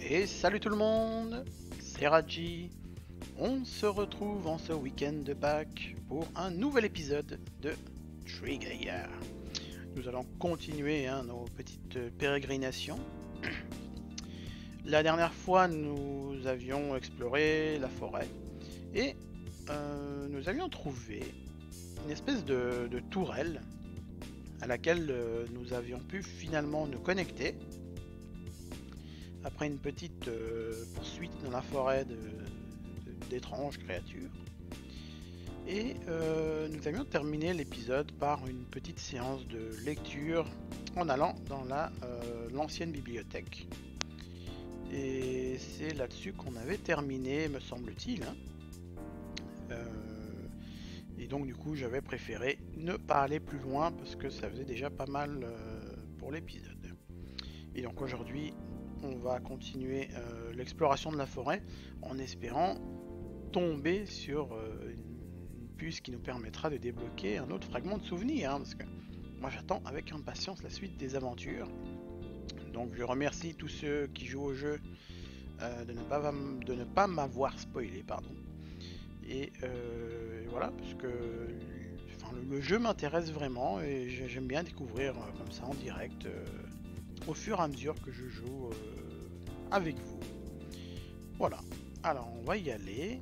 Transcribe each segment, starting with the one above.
Et salut tout le monde, c'est Raji. On se retrouve en ce week-end de Pâques pour un nouvel épisode de Trigger. Nous allons continuer nos petites pérégrinations. La dernière fois, nous avions exploré la forêt et nous avions trouvé une espèce de tourelle à laquelle nous avions pu finalement nous connecter. Après une petite poursuite dans la forêt d'étranges créatures. Et nous avions terminé l'épisode par une petite séance de lecture en allant dans l'ancienne bibliothèque. Et c'est là-dessus qu'on avait terminé, me semble-t-il. Et donc du coup j'avais préféré ne pas aller plus loin parce que ça faisait déjà pas mal pour l'épisode. Et donc aujourd'hui on va continuer l'exploration de la forêt en espérant tomber sur une puce qui nous permettra de débloquer un autre fragment de souvenir, parce que moi j'attends avec impatience la suite des aventures. Donc je remercie tous ceux qui jouent au jeu de ne pas m'avoir spoilé, pardon. Et voilà, parce que le jeu m'intéresse vraiment et j'aime bien découvrir comme ça en direct au fur et à mesure que je joue avec vous. Voilà, alors on va y aller.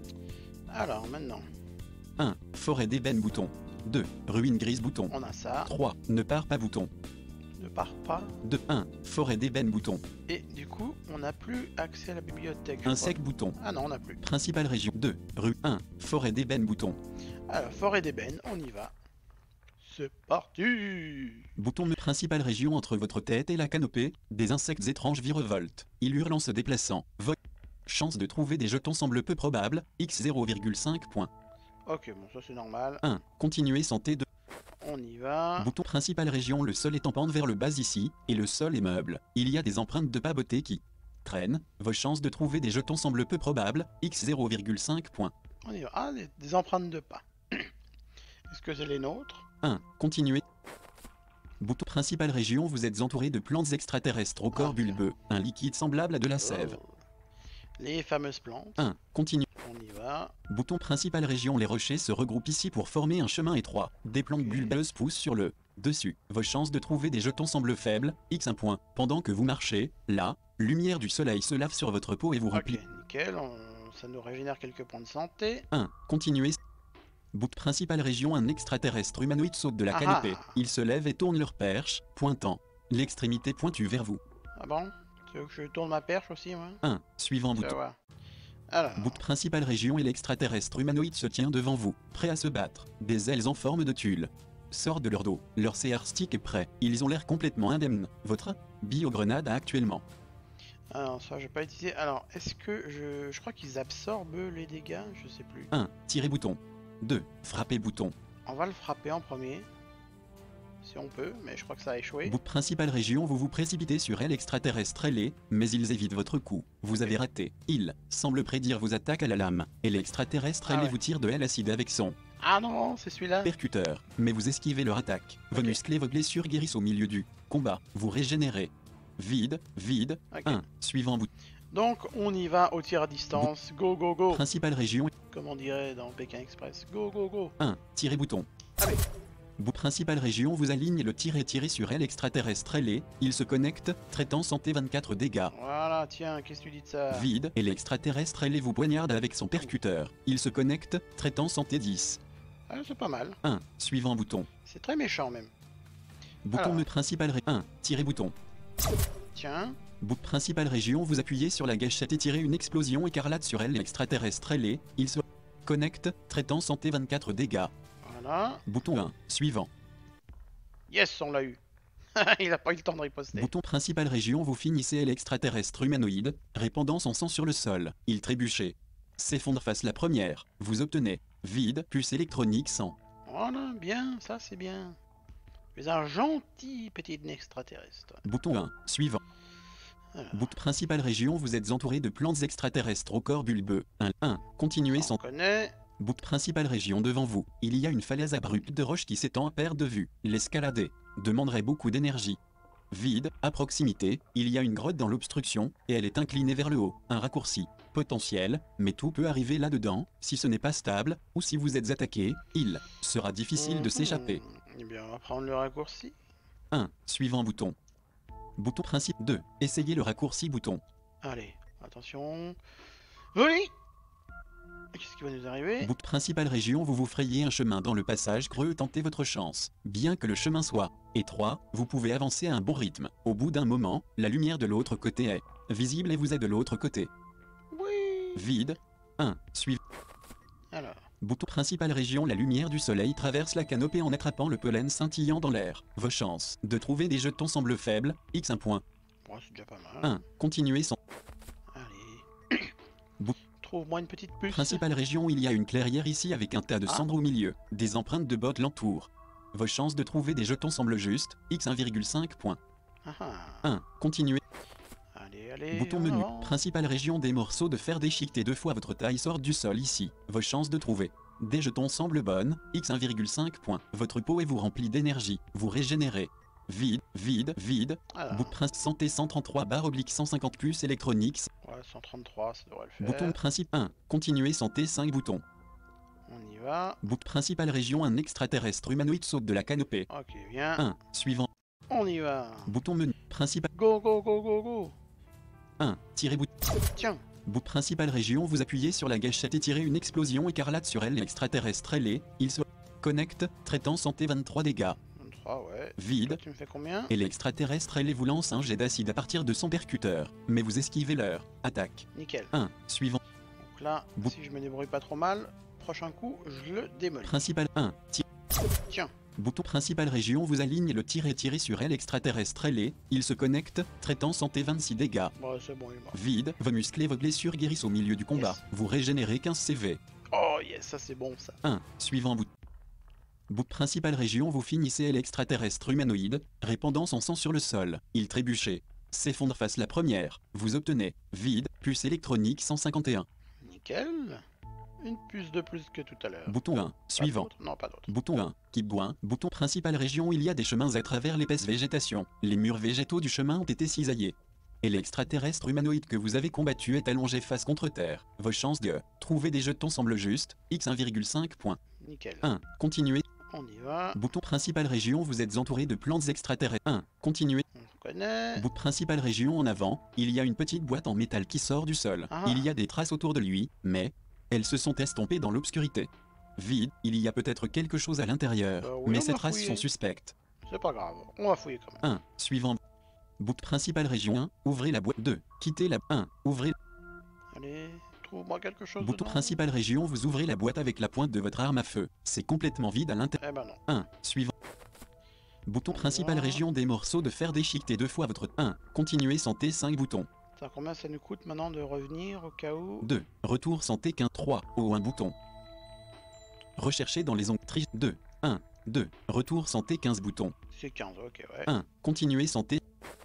Alors maintenant 1. Forêt d'ébène bouton. 2. Ruine grise bouton. on a ça. 3. Ne pars pas bouton. Ne pars pas. 2. 1. Forêt d'ébène bouton. Et du coup on n'a plus accès à la bibliothèque. Insecte bouton. Ah non, on n'a plus. Principale région. 2. Rue 1. Forêt d'ébène bouton. Alors forêt d'ébène, on y va. C'est parti. Bouton. Principale région entre votre tête et la canopée. Des insectes étranges virevoltent. Ils hurlent en se déplaçant. Chance de trouver des jetons semble peu probable. X 0,5 points. Ok, bon ça c'est normal. 1. Continuer santé 2. On y va. Bouton. Principale région. Le sol est en pente vers le bas ici, et le sol est meuble. Il y a des empreintes de pas beauté qui traînent. Vos chances de trouver des jetons semblent peu probables. X 0,5 points. On y va. Ah, des empreintes de pas. Est-ce que c'est les nôtres? 1. Continuer. Bouton. Principale région. Vous êtes entouré de plantes extraterrestres au corps bulbeux. Un liquide semblable à de la sève. Oh. Les fameuses plantes. 1. Continue. On y va. Bouton. Principale région. Les rochers se regroupent ici pour former un chemin étroit. Des plantes bulbeuses poussent sur le dessus. Vos chances de trouver des jetons semblent faibles. X 1 point. Pendant que vous marchez, la lumière du soleil se lave sur votre peau et vous remplit. Ok, nickel. Ça nous régénère quelques points de santé. 1. Continuez. Bouton. Principale région. Un extraterrestre humanoïde saute de la canopée. Ils se lèvent et tournent leur perche, pointant l'extrémité pointue vers vous. Ah bon? Tu veux que je tourne ma perche aussi, moi? 1. Suivant Ça bouton. va. Alors, Bouton. Principale région et l'extraterrestre humanoïde se tient devant vous, prêt à se battre. Des ailes en forme de tulle sortent de leur dos. Leur CR stick est prêt. Ils ont l'air complètement indemnes. Votre bio-grenade a actuellement. alors ça, je vais pas utiliser. Alors, est-ce que je crois qu'ils absorbent les dégâts? Je sais plus. 1. Tirer bouton. 2. Frapper bouton. On va le frapper en premier. Si on peut, mais je crois que ça a échoué. Bouton. Principale région, vous vous précipitez sur elle extraterrestre ailée, mais ils évitent votre coup. Vous avez raté. Il semble prédire vos attaques à la lame, et l'extraterrestre ailée vous tire de l'aile acide avec son Ah non, c'est celui-là. percuteur, mais vous esquivez leur attaque. Vos Ok. muscles et vos blessures guérissent au milieu du combat. Vous régénérez. Vide. Ok. 1. Suivant bouton. Donc, on y va au tir à distance. Go, go, go. Principale région. Comme on dirait dans Pékin Express. Go, go, go. 1. Tirer bouton. Allez. Principale région, vous aligne le tir et tirez sur elle extraterrestre ailée. Il se connecte, traitant santé 24 dégâts. Voilà, tiens, qu'est-ce que tu dis de ça? Vide, et l'extraterrestre ailée vous poignarde avec son percuteur. Il se connecte, traitant santé 10. Ah, c'est pas mal. 1. Suivant bouton. C'est très méchant même. Bouton. Alors. Principale région. 1. Tirer bouton. Tiens. Principale région, vous appuyez sur la gâchette et tirez une explosion écarlate sur elle extraterrestre ailée. Il se connecte, traitant santé 24 dégâts. Voilà. Bouton 1. Suivant. Yes, on l'a eu. Il a pas eu le temps de riposter. Bouton. Principale région, vous finissez l'extraterrestre humanoïde, répandant son sang sur le sol. Il trébuchait. S'effondre face la première. Vous obtenez vide, puce électronique 100. Voilà, bien, ça c'est bien. Tu es un gentil petit extraterrestre. Bouton 1. Suivant. Alors, Principale région, vous êtes entouré de plantes extraterrestres au corps bulbeux. 1. Continuez on sans. connaît. Principale région devant vous. Il y a une falaise abrupte de roches qui s'étend à perte de vue. L'escalader demanderait beaucoup d'énergie. Vide, à proximité, il y a une grotte dans l'obstruction, et elle est inclinée vers le haut. Un raccourci potentiel, mais tout peut arriver là-dedans. Si ce n'est pas stable, ou si vous êtes attaqué, il sera difficile de s'échapper. Eh bien, on va prendre le raccourci. 1. Suivant bouton. Bouton principe 2. Essayez le raccourci bouton. Allez, attention. Oui. Qu'est-ce qui va nous arriver? Bouton principale région, vous vous frayez un chemin dans le passage creux, tentez votre chance. Bien que le chemin soit étroit, vous pouvez avancer à un bon rythme. Au bout d'un moment, la lumière de l'autre côté est visible et vous êtes de l'autre côté. Oui. Vide. 1. Suivant. Alors. Bouton principale région, la lumière du soleil traverse la canopée en attrapant le pollen scintillant dans l'air. Vos chances de trouver des jetons semblent faibles. X 1 point. Bon, c'est déjà pas mal. 1. Continuez sans. Allez. Trouve-moi une petite puce. Principale région, il y a une clairière ici avec un tas de cendres au milieu. Des empreintes de bottes l'entourent. Vos chances de trouver des jetons semblent justes. X 1,5 point. 1. Continuez. Allez. Bouton menu. Principale région, des morceaux de fer déchiquetés 2 fois votre taille sortent du sol ici. Vos chances de trouver des jetons semblent bonnes. X 1,5 point. Votre peau est vous remplie d'énergie. Vous régénérez. Vide. Bout de prince santé 133 / 150 puces électroniques. Ouais, 133, ça devrait le faire. Bouton principe 1. Continuer santé 5 boutons. On y va. Bout de principale région, un extraterrestre humanoïde saute de la canopée. Ok, viens. 1. Suivant. On y va. Bouton menu. Principal. Go. 1. Tirez bout. Tiens. Bout principale région, vous appuyez sur la gâchette et tirez une explosion écarlate sur elle. L'extraterrestre ailé. Il se connecte. Traitant santé 23 dégâts. 23, ouais. Vide. Toi, tu me fais combien? Et l'extraterrestre ailé vous lance un jet d'acide à partir de son percuteur. Mais vous esquivez leur attaque. Nickel. 1. Suivant. Donc là, si je me débrouille pas trop mal, prochain coup, je le démolis. Principal 1. Tiens. Bouton principale région, vous aligne le tir et tirez sur elle. Extraterrestre ailé. Il se connecte. Traitant santé 26 dégâts. Bon, c'est bon, il est mort. Vide. Vos muscles et vos blessures guérissent au milieu du combat. Yes. Vous régénérez 15 CV. Oh yes, ça c'est bon ça. 1. Suivant bout. Bout principale région, vous finissez l'extraterrestre humanoïde, répandant son sang sur le sol. Il trébuchait. S'effondre face la première. Vous obtenez vide, puce électronique 151. Nickel. Une puce de plus que tout à l'heure. Bouton 1. Suivant. Non, pas d'autre. Bouton 1. Kibouin. Bouton principale région, il y a des chemins à travers l'épaisse végétation. Les murs végétaux du chemin ont été cisaillés. Et l'extraterrestre humanoïde que vous avez combattu est allongé face contre terre. Vos chances de trouver des jetons semblent justes. X 1,5 point. Nickel. 1. Continuez. On y va. Bouton principale région, vous êtes entouré de plantes extraterrestres. 1. Continuez. On connaît. Bout principale région en avant, il y a une petite boîte en métal qui sort du sol. Ah. Il y a des traces autour de lui, mais elles se sont estompées dans l'obscurité. Vide, il y a peut-être quelque chose à l'intérieur, oui, mais on ces va traces fouiller. sont suspectes. C'est pas grave. On va fouiller quand même. 1. Suivant. Bout principale région 1. Ouvrez la boîte. 2. Quittez la 1. Ouvrez. Allez, trouve-moi quelque chose Bouton dedans. principale région, vous ouvrez la boîte avec la pointe de votre arme à feu. C'est complètement vide à l'intérieur. Eh ben non. 1. Suivant. Bouton principale région, des morceaux de fer déchiquetés 2 fois votre 1. Continuez santé 5 boutons. Ça, combien ça nous coûte maintenant de revenir au cas où? 2. Retour santé 15 3. Ou un bouton. Recherchez dans les ongles 2. 1. 2. Retour santé 15 boutons. C'est 15, ok, ouais. 1. Continuez santé.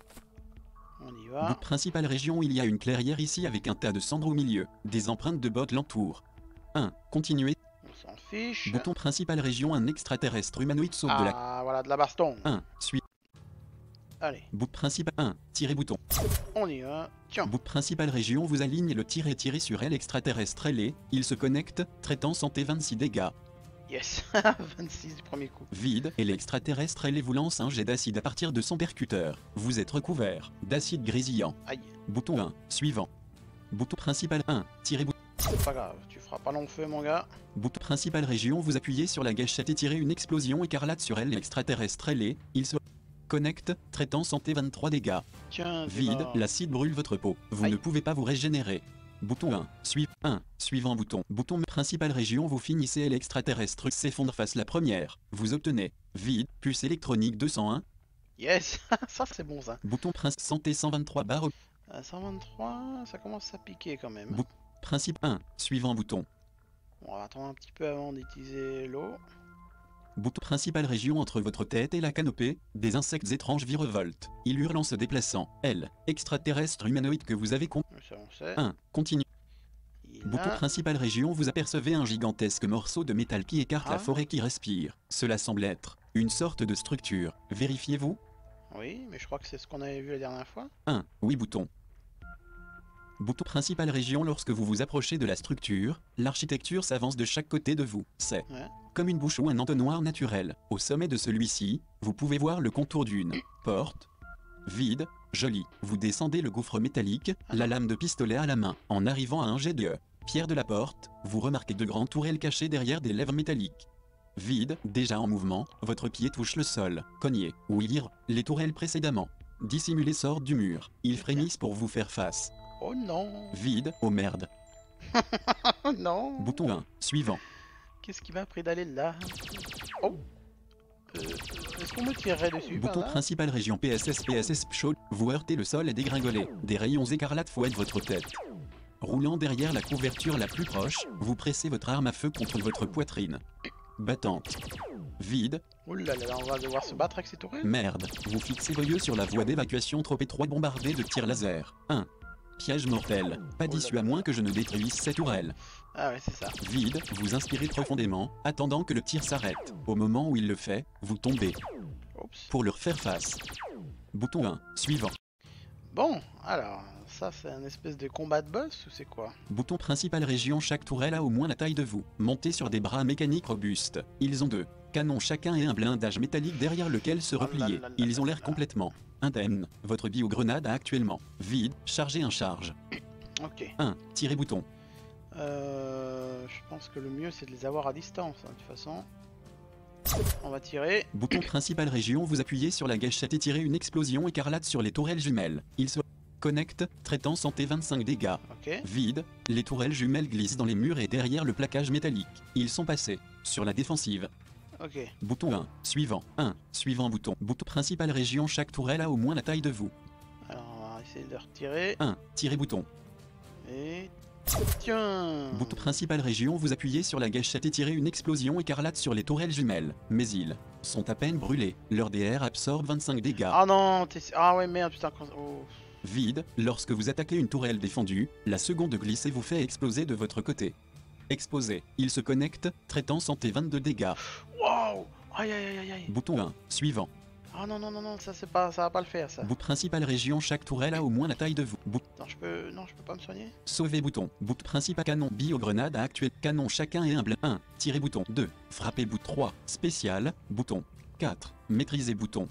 On y Bout va. principale région, il y a une clairière ici avec un tas de cendres au milieu. Des empreintes de bottes l'entourent. 1. Continuez. On s'en fiche. Bouton principale région, un extraterrestre humanoïde saute de la... Ah, voilà, de la baston. 1. Suite. Allez, Bout principal 1. Tirez bouton. on y va. Tiens. Bout principale région, vous aligne le tir et tirez sur elle. Extraterrestre ailé. Il se connecte. Traitant santé 26 dégâts. Yes. 26 du premier coup. Vide. Et l'extraterrestre ailé vous lance un jet d'acide à partir de son percuteur. Vous êtes recouvert d'acide grésillant. Aïe. Bouton 1. Suivant. Bouton principal 1. Tirez bouton. C'est pas grave, tu feras pas long feu, mon gars. Bouton principale région, vous appuyez sur la gâchette et tirez une explosion écarlate sur elle. L'extraterrestre ailé. Il se connecte. Traitant santé 23 dégâts. Tiens, t'es Vide, mort. l'acide brûle votre peau. Vous Aïe. ne pouvez pas vous régénérer. Bouton 1. Suivant 1. Suivant bouton. Bouton principale région, vous finissez et l'extraterrestre s'effondre face la première. Vous obtenez vide, puce électronique 201. Yes. Ça, c'est bon, ça. Bouton prince santé 123 barre. 123, ça commence à piquer quand même. Bou- Principe 1. Suivant bouton. On va attendre un petit peu avant d'utiliser l'eau. Bouton principale région entre votre tête et la canopée. Des insectes étranges virevoltent. Il hurle en se déplaçant. Elle. Extraterrestre humanoïde que vous avez Ça, on sait. 1. Continue. Il Bouton a- principale région, vous apercevez un gigantesque morceau de métal qui écarte Ah. la forêt qui respire. Cela semble être une sorte de structure. Vérifiez-vous. Oui, mais je crois que c'est ce qu'on avait vu la dernière fois. 1. Oui bouton. Bouton principal région. Lorsque vous vous approchez de la structure, l'architecture s'avance de chaque côté de vous. C'est Ouais. comme une bouche ou un entonnoir naturel. Au sommet de celui-ci, vous pouvez voir le contour d'une porte vide, jolie. Vous descendez le gouffre métallique, la lame de pistolet à la main. En arrivant à un jet de pierre de la porte, vous remarquez de grandes tourelles cachées derrière des lèvres métalliques. Vide, déjà en mouvement, votre pied touche le sol. Cogné, ou lire, les tourelles précédemment. Dissimulés sortent du mur. Ils frémissent pour vous faire face. Oh non. Vide, oh merde. Oh non. Bouton 1, suivant. Qu'est-ce qui m'a pris d'aller là? Oh. Est-ce qu'on me tirerait dessus par Bouton là? principal région PSS chaud. Vous heurtez le sol et dégringolez. Des rayons écarlates fouettent votre tête. Roulant derrière la couverture la plus proche, vous pressez votre arme à feu contre votre poitrine. Battante. Vide. Oh là là, on va devoir se battre avec ces tourelles? Merde. Vous fixez vos yeux sur la voie d'évacuation trop étroite bombardée de tirs laser. 1. Piège mortel. Pas d'issue à moins que je ne détruise cette tourelle. Ah ouais, c'est ça. Vide. Vous inspirez profondément, attendant que le tir s'arrête. Au moment où il le fait, vous tombez. Oups. Pour leur faire face. Bouton 1. Suivant. Bon, alors, ça c'est un espèce de combat de boss ou c'est quoi? Bouton principal région. Chaque tourelle a au moins la taille de vous. Montez sur des bras mécaniques robustes. Ils ont 2 canons chacun et un blindage métallique derrière lequel se replier. Ils ont l'air complètement indemnes. Votre bio-grenade a actuellement vide. Chargez un charge. Ok. 1. Tirez bouton. Je pense que le mieux c'est de les avoir à distance, hein, de toute façon. On va tirer. Bouton principal région. Vous appuyez sur la gâchette et tirez une explosion écarlate sur les tourelles jumelles. Ils se connectent, traitant santé 25 dégâts. Ok. Vide, les tourelles jumelles glissent dans les murs et derrière le plaquage métallique. Ils sont passés sur la défensive. Ok. Bouton 1, suivant, 1, suivant bouton. Bouton principal région. Chaque tourelle a au moins la taille de vous. Alors on va essayer de retirer. 1, tirez bouton. Et... Tiens. Bouton principal région. Vous appuyez sur la gâchette et tirez une explosion écarlate sur les tourelles jumelles. Mais ils sont à peine brûlés. Leur DR absorbe 25 dégâts. Ah non, t'es... Ah ouais, merde, putain. Oh. Vide, lorsque vous attaquez une tourelle défendue, la seconde glisse et vous fait exploser de votre côté. Exposé, il se connecte, traitant santé 22 dégâts. Wow. Aïe aïe aïe aïe aïe. Bouton 1, suivant. Ah non non non non, ça c'est pas, ça va pas le faire ça. Bout principal région. Chaque tourelle a au moins la taille de vous. Bout Non, je peux pas me soigner. sauver bouton. Bout principal canon. Bio-grenade à actuel. Canon chacun et un blind. 1. Tirer bouton. 2. Frapper bouton. 3. Spécial. Bouton. 4. Maîtriser bouton.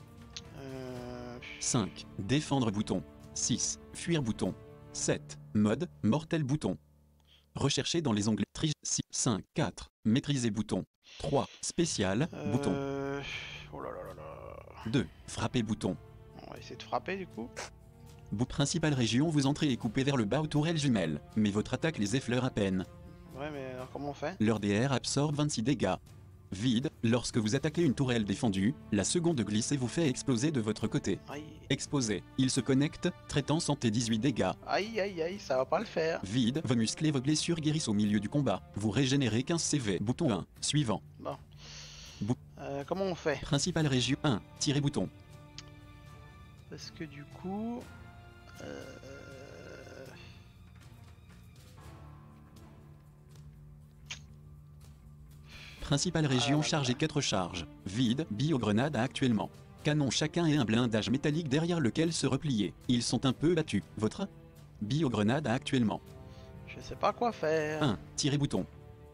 5. Défendre bouton. 6. Fuir bouton. 7. Mode. Mortel bouton. Rechercher dans les onglets. 6. 5. 4. Maîtriser bouton. 3. Spécial. Bouton. Oh là là là là. 2. Frapper bouton. On va essayer de frapper du coup. Bout principal région. Vous entrez et coupez vers le bas aux tourelles jumelles. Mais votre attaque les effleure à peine. Ouais, mais alors comment on fait? Leur DR absorbe 26 dégâts. Vide, lorsque vous attaquez une tourelle défendue, la seconde glisse et vous fait exploser de votre côté. Aïe. Exposé, il se connecte, traitant santé 18 dégâts. Aïe aïe aïe, ça va pas le faire. Vide, vos muscles et vos blessures guérissent au milieu du combat. Vous régénérez 15 CV. Bouton 1, suivant. Bon. Bou- Comment on fait? Principale région 1, tirez bouton. Parce que du coup... Principale région chargée 4 charges. Vide, bio-grenade à actuellement. Canon chacun et un blindage métallique derrière lequel se replier. Ils sont un peu battus. Votre bio-grenade à actuellement. Je sais pas quoi faire. 1. Tirez bouton.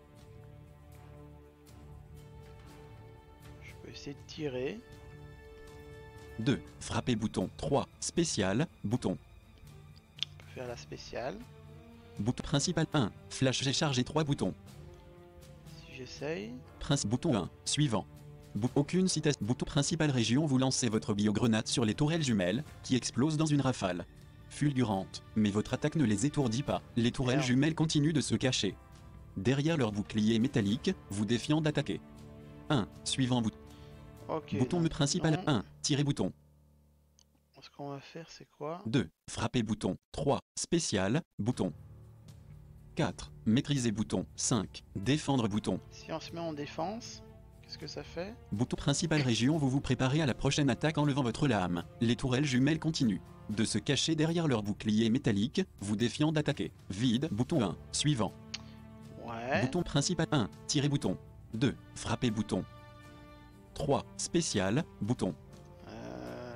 Je peux essayer de tirer. 2. Frapper bouton. 3. Spécial. Bouton. On peut faire la spéciale. Bouton principal 1. Flash j'ai chargé 3 boutons. Si j'essaye... Bouton 1. Suivant. Aucune citation. Bouton principal région. Vous lancez votre bio-grenade sur les tourelles jumelles, qui explosent dans une rafale fulgurante. Mais votre attaque ne les étourdit pas. Les tourelles Merde. jumelles continuent de se cacher derrière leur bouclier métallique, vous défiant d'attaquer. 1. Suivant bouton. Ok. Bouton donc, me principal non. 1. Tirer bouton. Ce qu'on va faire c'est quoi? 2. Frapper bouton. 3. Spécial. Bouton. 4. Maîtriser bouton. 5. Défendre bouton. Si on se met en défense, qu'est-ce que ça fait? Bouton principal région. Vous vous préparez à la prochaine attaque en levant votre lame. Les tourelles jumelles continuent de se cacher derrière leur bouclier métallique, vous défiant d'attaquer. Vide. Bouton 1. Suivant. Ouais. Bouton principal 1. Tirer bouton. 2. Frapper bouton. 3. Spécial. Bouton.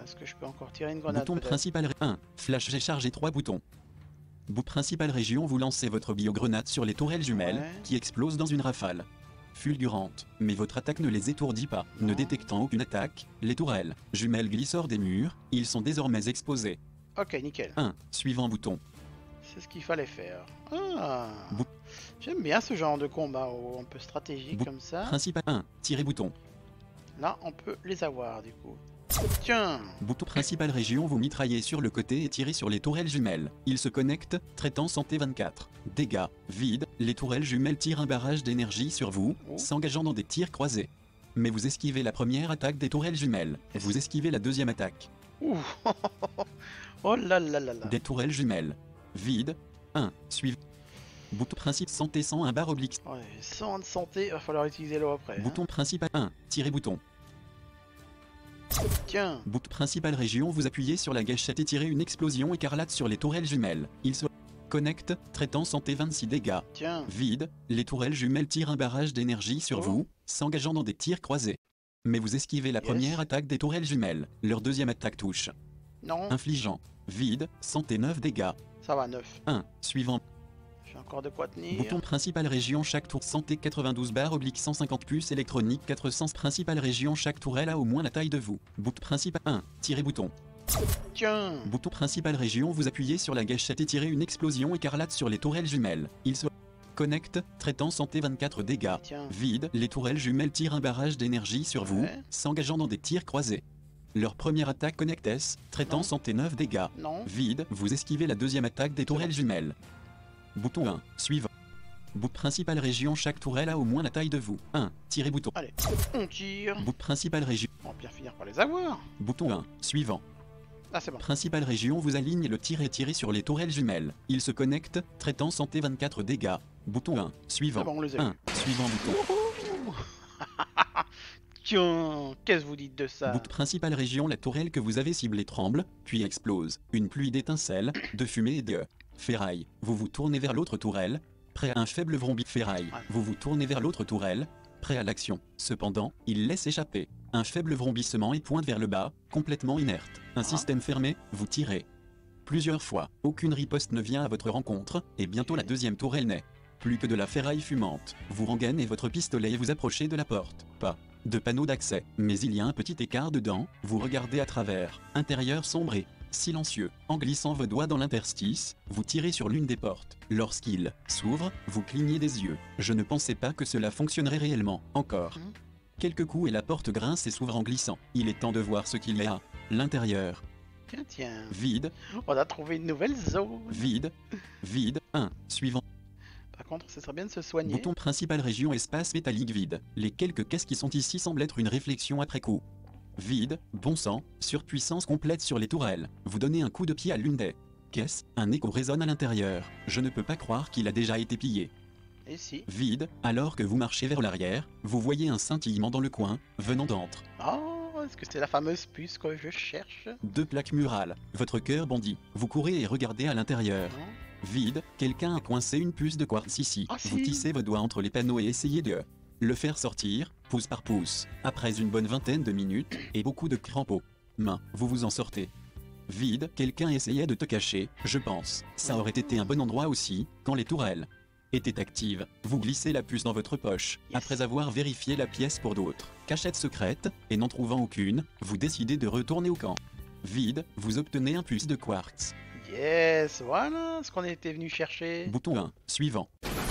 Est-ce que je peux encore tirer une grenade Bouton peut-être? principal 1. Flash j'ai chargé 3 boutons. Principale région, vous lancez votre biogrenade sur les tourelles jumelles, Ouais. qui explosent dans une rafale fulgurante. Mais votre attaque ne les étourdit pas. Non. Ne détectant aucune attaque, les tourelles jumelles glissent hors des murs, ils sont désormais exposés. Ok, nickel. 1. Suivant bouton. C'est ce qu'il fallait faire. Ah. Bou- J'aime bien ce genre de combat un peu stratégique Bou- comme ça. Principal 1. Tirer bouton. Là, on peut les avoir du coup. Tiens. Bouton principale région, vous mitraillez sur le côté et tirez sur les tourelles jumelles. Ils se connectent, traitant santé 24. Dégâts, vide, les tourelles jumelles tirent un barrage d'énergie sur vous, Oh. s'engageant dans des tirs croisés. Mais vous esquivez la première attaque des tourelles jumelles. Yes. Vous esquivez la deuxième attaque Ouh. Oh là là là là. des tourelles jumelles. Vide, 1. Suivant. Bouton principe santé 101 barre oblique. Ouais, 100 de santé, va falloir utiliser l'eau après. Hein. Bouton principal 1. Tirer bouton. Tiens. Bouton principale région, vous appuyez sur la gâchette et tirez une explosion écarlate sur les tourelles jumelles. Ils se connectent, traitant santé 26 dégâts. Tiens. Vide, les tourelles jumelles tirent un barrage d'énergie sur Oh. vous, s'engageant dans des tirs croisés. Mais vous esquivez la Yes. première attaque des tourelles jumelles. Leur deuxième attaque touche, Non. infligeant. Vide, santé 9 dégâts. Ça va, 9. 1. Suivant. J'ai encore de quoi tenir. Bouton principale région, chaque tour santé 92 barre oblique 150 puces électronique 400 principale région, chaque tourelle a au moins la taille de vous. Bouton principal 1. Tirer bouton. Tiens. Bouton principale région, vous appuyez sur la gâchette et tirez une explosion écarlate sur les tourelles jumelles. Ils se connectent, traitant santé 24 dégâts. Tiens. Vide, les tourelles jumelles tirent un barrage d'énergie sur vous, Ouais. s'engageant dans des tirs croisés. Leur première attaque connecte S, traitant Non. santé 9 dégâts. Non. Vide, vous esquivez la deuxième attaque des tourelles jumelles. Bouton 1, suivant. Bouton principale région, chaque tourelle a au moins la taille de vous. 1. Tirer bouton. Allez, on tire. Bouton principale région. On va bien finir par les avoir. Bouton 1, suivant. Ah, c'est bon. Principale région, vous aligne le tir et tirez sur les tourelles jumelles. Ils se connectent, traitant santé 24 dégâts. Bouton 1, suivant. C'est bon, on les a 1, suivant bouton. Wouhou. Tiens, qu'est-ce que vous dites de ça? Bouton principale région, la tourelle que vous avez ciblée tremble, puis explose. Une pluie d'étincelles, de fumée et de ferraille. Vous vous tournez vers l'autre tourelle, prêt à un faible vrombis ferraille. Vous vous tournez vers l'autre tourelle, prêt à l'action. Cependant, il laisse échapper un faible vrombissement et pointe vers le bas, complètement inerte. Un système fermé, vous tirez plusieurs fois. Aucune riposte ne vient à votre rencontre, et bientôt la deuxième tourelle naît. Plus que de la ferraille fumante. Vous rengainez votre pistolet et vous approchez de la porte. Pas de panneau d'accès, mais il y a un petit écart dedans, vous regardez à travers. Intérieur sombre et silencieux. En glissant vos doigts dans l'interstice, vous tirez sur l'une des portes. Lorsqu'il s'ouvre, vous clignez des yeux. Je ne pensais pas que cela fonctionnerait réellement. Encore. Quelques coups et la porte grince et s'ouvre en glissant. Il est temps de voir ce qu'il y a à l'intérieur. Tiens, tiens. Vide, On a trouvé une nouvelle zone. vide, vide. 1. Suivant. Par contre, ce serait bien de se soigner. Bouton principal région espace métallique vide. Les quelques caisses qui sont ici semblent être une réflexion après coup. Vide, bon sang, surpuissance complète sur les tourelles. Vous donnez un coup de pied à l'une des caisses, un écho résonne à l'intérieur. Je ne peux pas croire qu'il a déjà été pillé. Et si? Vide, alors que vous marchez vers l'arrière, vous voyez un scintillement dans le coin, venant d'entre Oh, est-ce que c'est la fameuse puce que je cherche? 2 plaques murales. Votre cœur bondit. Vous courez et regardez à l'intérieur. Non. Vide, quelqu'un a coincé une puce de quartz ici. Ah, Vous si. tissez vos doigts entre les panneaux et essayez de le faire sortir, pouce par pouce. Après une bonne vingtaine de minutes, et beaucoup de crampons. Main, vous vous en sortez. Vide, quelqu'un essayait de te cacher, je pense. Ça aurait été un bon endroit aussi, quand les tourelles étaient actives. Vous glissez la puce dans votre poche, Yes. après avoir vérifié la pièce pour d'autres cachettes secrètes, et n'en trouvant aucune, vous décidez de retourner au camp. Vide, vous obtenez un puce de quartz. Yes, voilà ce qu'on était venu chercher. Bouton 1, suivant.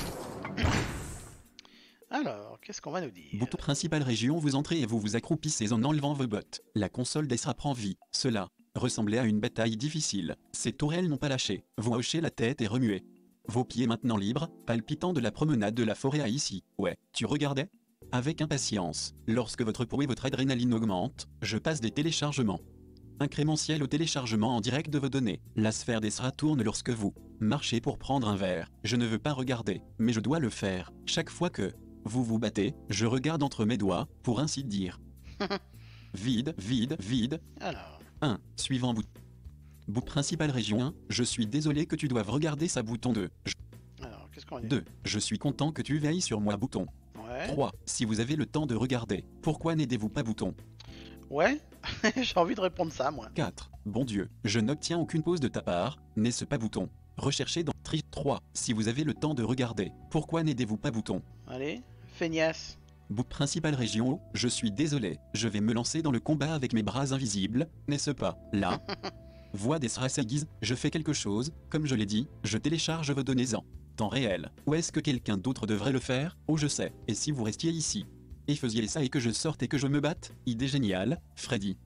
Alors, qu'est-ce qu'on va nous dire? Bouton principale région, vous entrez et vous vous accroupissez en enlevant vos bottes. La console d'Esra prend vie. Cela ressemblait à une bataille difficile. Ces tourelles n'ont pas lâché. Vous hochez la tête et remuez. Vos pieds maintenant libres, palpitant de la promenade de la forêt à ici. Ouais, tu regardais? Avec impatience. Lorsque votre peau et votre adrénaline augmentent, je passe des téléchargements incrémentiels au téléchargement en direct de vos données. La sphère d'Esra tourne lorsque vous marchez pour prendre un verre. Je ne veux pas regarder, mais je dois le faire. Chaque fois que vous vous battez, je regarde entre mes doigts, pour ainsi dire. Vide, vide, vide. Alors, 1. Suivant bout. Bout principale région 1. Je suis désolé que tu doives regarder ça bouton 2. alors qu'est-ce qu'on va dire? 2. Je suis content que tu veilles sur moi bouton. Ouais. 3. Si vous avez le temps de regarder, pourquoi n'aidez-vous pas bouton? Ouais, j'ai envie de répondre ça, moi. 4. Bon Dieu, je n'obtiens aucune pause de ta part, n'est-ce pas bouton? Recherchez dans tri 3. Si vous avez le temps de regarder, pourquoi n'aidez-vous pas bouton? Allez, feignasse. Bout principale région, je suis désolé, je vais me lancer dans le combat avec mes bras invisibles, n'est-ce pas? Là. Voix des Srasaguis, je fais quelque chose, comme je l'ai dit, je télécharge vos données en temps réel. Ou est-ce que quelqu'un d'autre devrait le faire? Oh je sais, et si vous restiez ici? Et faisiez ça et que je sorte et que je me batte? Idée géniale, Freddy.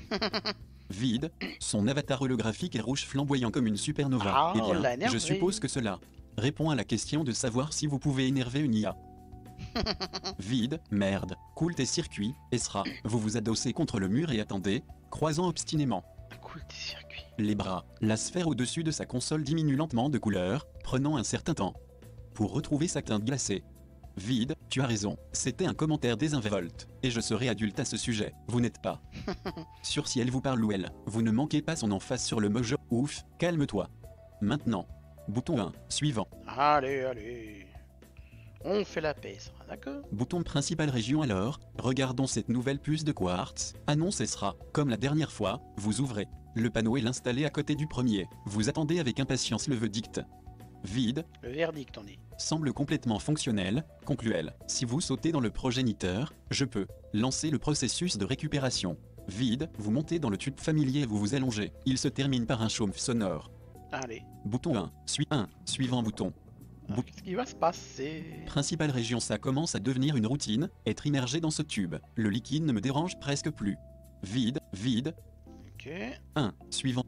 Vide, son avatar holographique est rouge flamboyant comme une supernova. Ah, Eh on l'a bien, énervé. je suppose que cela répond à la question de savoir si vous pouvez énerver une IA. Vide, merde, cool tes circuits, Esra, vous vous adossez contre le mur et attendez, croisant obstinément. Cool tes circuits. Les bras, la sphère au-dessus de sa console diminue lentement de couleur, prenant un certain temps pour retrouver sa teinte glacée. Vide, tu as raison, c'était un commentaire désinvolte, et je serai adulte à ce sujet, vous n'êtes pas sûr si elle vous parle ou elle, vous ne manquez pas son emphase sur le mojo, ouf, calme-toi. Maintenant, bouton 1, suivant. Allez, allez. On fait la paix, ça, d'accord? Bouton principal région alors, regardons cette nouvelle puce de quartz, annonce sera, comme la dernière fois, vous ouvrez. Le panneau est installé à côté du premier, vous attendez avec impatience le verdict. Vide, Le verdict, on dit. semble complètement fonctionnel, conclut-elle. Si vous sautez dans le progéniteur, je peux lancer le processus de récupération. Vide, vous montez dans le tube familier et vous vous allongez. Il se termine par un chaume sonore. Allez. Bouton 1, suivant bouton. Alors, qu'est-ce qui va se passer? Principale région, ça commence à devenir une routine, être immergé dans ce tube. Le liquide ne me dérange presque plus. Vide, Ok. 1, suivant.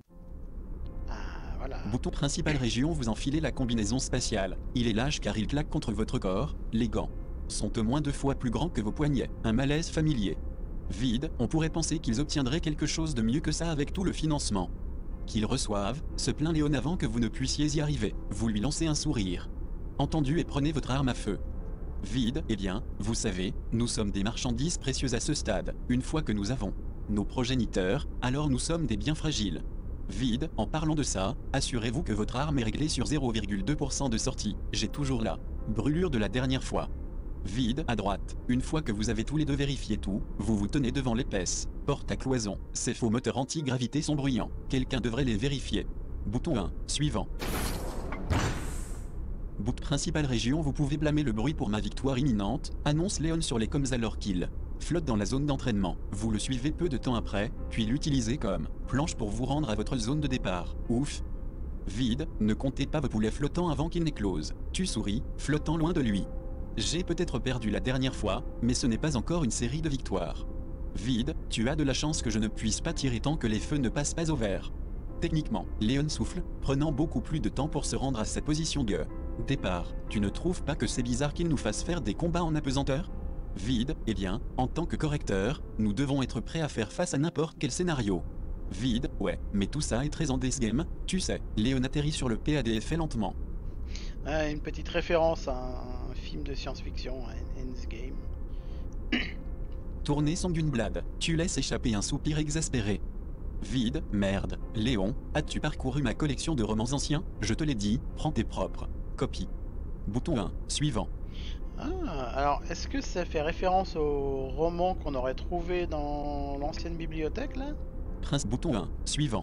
Ah, voilà. Bouton principale région, vous enfilez la combinaison spatiale. Il est lâche car il claque contre votre corps. Les gants sont au moins 2 fois plus grands que vos poignets. Un malaise familier. Vide, on pourrait penser qu'ils obtiendraient quelque chose de mieux que ça avec tout le financement qu'ils reçoivent, se plaint Léon avant que vous ne puissiez y arriver. Vous lui lancez un sourire. Entendu et prenez votre arme à feu. Vide, eh bien, vous savez, nous sommes des marchandises précieuses à ce stade. Une fois que nous avons nos progéniteurs, alors nous sommes des biens fragiles. Vide, en parlant de ça, assurez-vous que votre arme est réglée sur 0,2% de sortie. J'ai toujours la brûlure de la dernière fois. Vide, à droite. Une fois que vous avez tous les deux vérifié tout, vous vous tenez devant l'épaisse porte à cloison. Ces faux moteurs anti-gravité sont bruyants. Quelqu'un devrait les vérifier. Bouton 1, suivant. Bout principale région, vous pouvez blâmer le bruit pour ma victoire imminente, annonce Léon sur les coms alors qu'il flotte dans la zone d'entraînement. Vous le suivez peu de temps après, puis l'utilisez comme planche pour vous rendre à votre zone de départ. Ouf. Vide, ne comptez pas vos poulets flottants avant qu'ils n'éclosent. Tu souris, flottant loin de lui. J'ai peut-être perdu la dernière fois, mais ce n'est pas encore une série de victoires. Vide, tu as de la chance que je ne puisse pas tirer tant que les feux ne passent pas au vert. Techniquement, Léon souffle, prenant beaucoup plus de temps pour se rendre à cette position de départ. Tu ne trouves pas que c'est bizarre qu'il nous fasse faire des combats en apesanteur? Vide, eh bien, en tant que correcteur, nous devons être prêts à faire face à n'importe quel scénario. Vide, ouais, mais tout ça est très en this game, tu sais. Léon atterrit sur le PADF lentement. Ah, une petite référence à un film de science-fiction, Endgame. Tourner son Gunblad, tu laisses échapper un soupir exaspéré. Vide, merde, Léon, as-tu parcouru ma collection de romans anciens? Je te l'ai dit, prends tes propres copies. Bouton 1, suivant. Ah, alors est-ce que ça fait référence au roman qu'on aurait trouvé dans l'ancienne bibliothèque là? Prince bouton 1, suivant.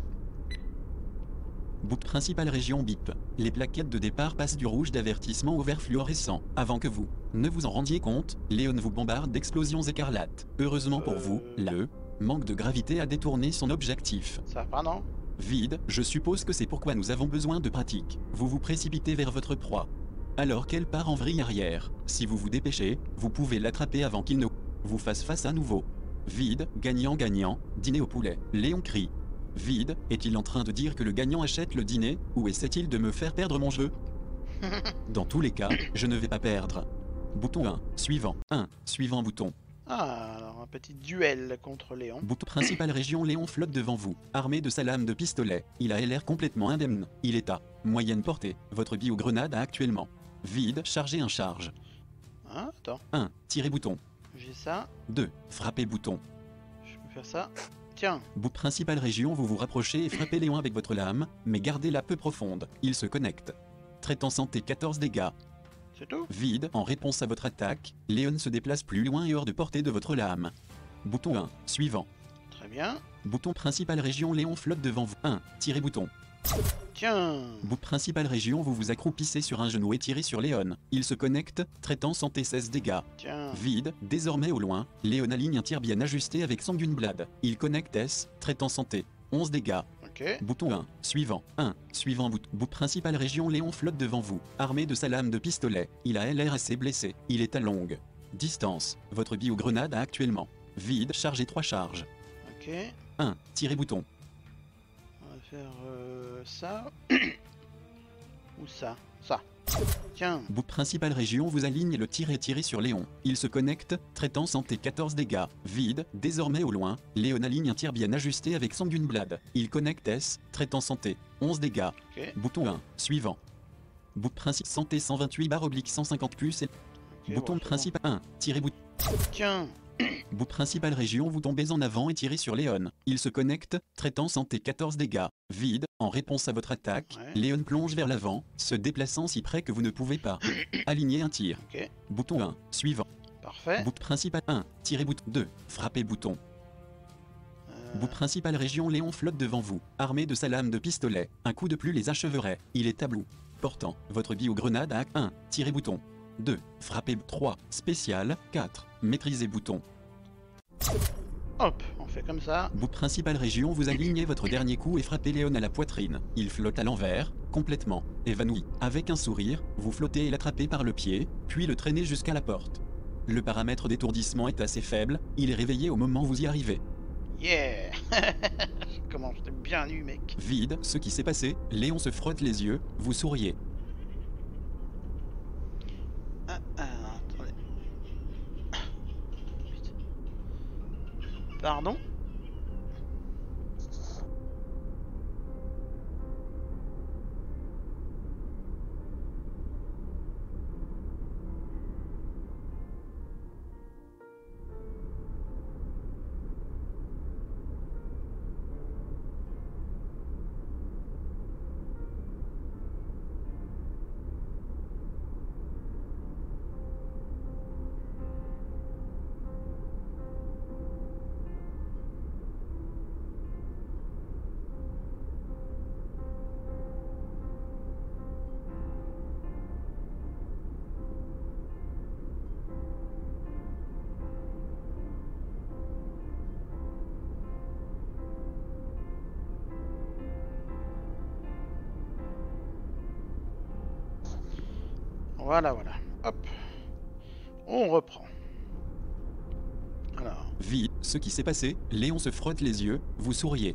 Bout principale région bip. Les plaquettes de départ passent du rouge d'avertissement au vert fluorescent. Avant que vous ne vous en rendiez compte, Léon vous bombarde d'explosions écarlates. Heureusement pour vous, le manque de gravité a détourné son objectif. Ça va, non? Vide, je suppose que c'est pourquoi nous avons besoin de pratique. Vous vous précipitez vers votre proie. Alors qu'elle part en vrille arrière. Si vous vous dépêchez, vous pouvez l'attraper avant qu'il ne vous fasse face à nouveau. Vide, gagnant, dîner au poulet. Léon crie. Vide, est-il en train de dire que le gagnant achète le dîner, ou essaie-t-il de me faire perdre mon jeu? Dans tous les cas, je ne vais pas perdre. Bouton 1, suivant. 1, suivant bouton. Ah, alors un petit duel contre Léon. Bouton principale région, Léon flotte devant vous, armé de sa lame de pistolet. Il a l'air complètement indemne. Il est à moyenne portée. Votre bio-grenade a actuellement. Vide, chargez un charge. Ah, attends. 1, tirez bouton. J'ai ça. 2, frappez bouton. Je peux faire ça. Tiens. Bout principale région, vous vous rapprochez et frappez Léon avec votre lame, mais gardez-la peu profonde. Il se connecte. Traitant santé 14 dégâts. C'est tout? Vide, en réponse à votre attaque, Léon se déplace plus loin et hors de portée de votre lame. Bouton 1, suivant. Très bien. Bouton principal région Léon flotte devant vous. 1. Tirez bouton. Tiens. Bouton principal région vous vous accroupissez sur un genou et tirez sur Léon. Il se connecte, traitant santé 16 dégâts. Tiens. Vide, désormais au loin, Léon aligne un tir bien ajusté avec son Gunblade. Il connecte S, traitant santé. 11 dégâts. Ok. Bouton 1, suivant, 1, suivant bout principale région Léon flotte devant vous, armé de sa lame de pistolet, il a LRSC blessé, il est à longue distance, votre bio-grenade a actuellement, vide, chargé 3 charges. Ok. 1, tirez bouton. On va faire ça. Ou ça. Ça. Tiens. Bout principale région vous aligne le tir et tirez sur Léon. Il se connecte, traitant santé 14 dégâts. Vide, désormais au loin, Léon aligne un tir bien ajusté avec son Gunblade. Il connecte S, traitant santé, 11 dégâts. Ok. Bouton 1, suivant. Bout principe santé 128/150 plus et Ok, bouton bon, c'est principal 1, tirez bout. bon. Tiens. Bout principal région vous tombez en avant et tirez sur Léon. Il se connecte, traitant santé 14 dégâts. Vide, en réponse à votre attaque, Ouais. Léon plonge vers l'avant, se déplaçant si près que vous ne pouvez pas. Aligner un tir. Ok. Bouton 1, suivant. Parfait. Bout principal 1, tirez bouton 2, frappez bouton. Bout principal région Léon flotte devant vous, armé de sa lame de pistolet. Un coup de plus les acheverait. Il est à bout. Portant, votre bio-grenade à 1, tirez bouton. 2, frappez 3, spécial, 4, maîtrisez bouton. Hop, on fait comme ça. Bout principal région vous alignez votre dernier coup et frappez Léon à la poitrine. Il flotte à l'envers, complètement, évanoui. Avec un sourire, vous flottez et l'attrapez par le pied, puis le traînez jusqu'à la porte. Le paramètre d'étourdissement est assez faible, il est réveillé au moment où vous y arrivez. Yeah. Comment j'étais bien nu, mec. Vide, ce qui s'est passé, Léon se frotte les yeux, vous souriez. Attendez. Putain. Pardon? Voilà, voilà. Hop. On reprend. Alors. Vide, ce qui s'est passé, Léon se frotte les yeux, vous souriez.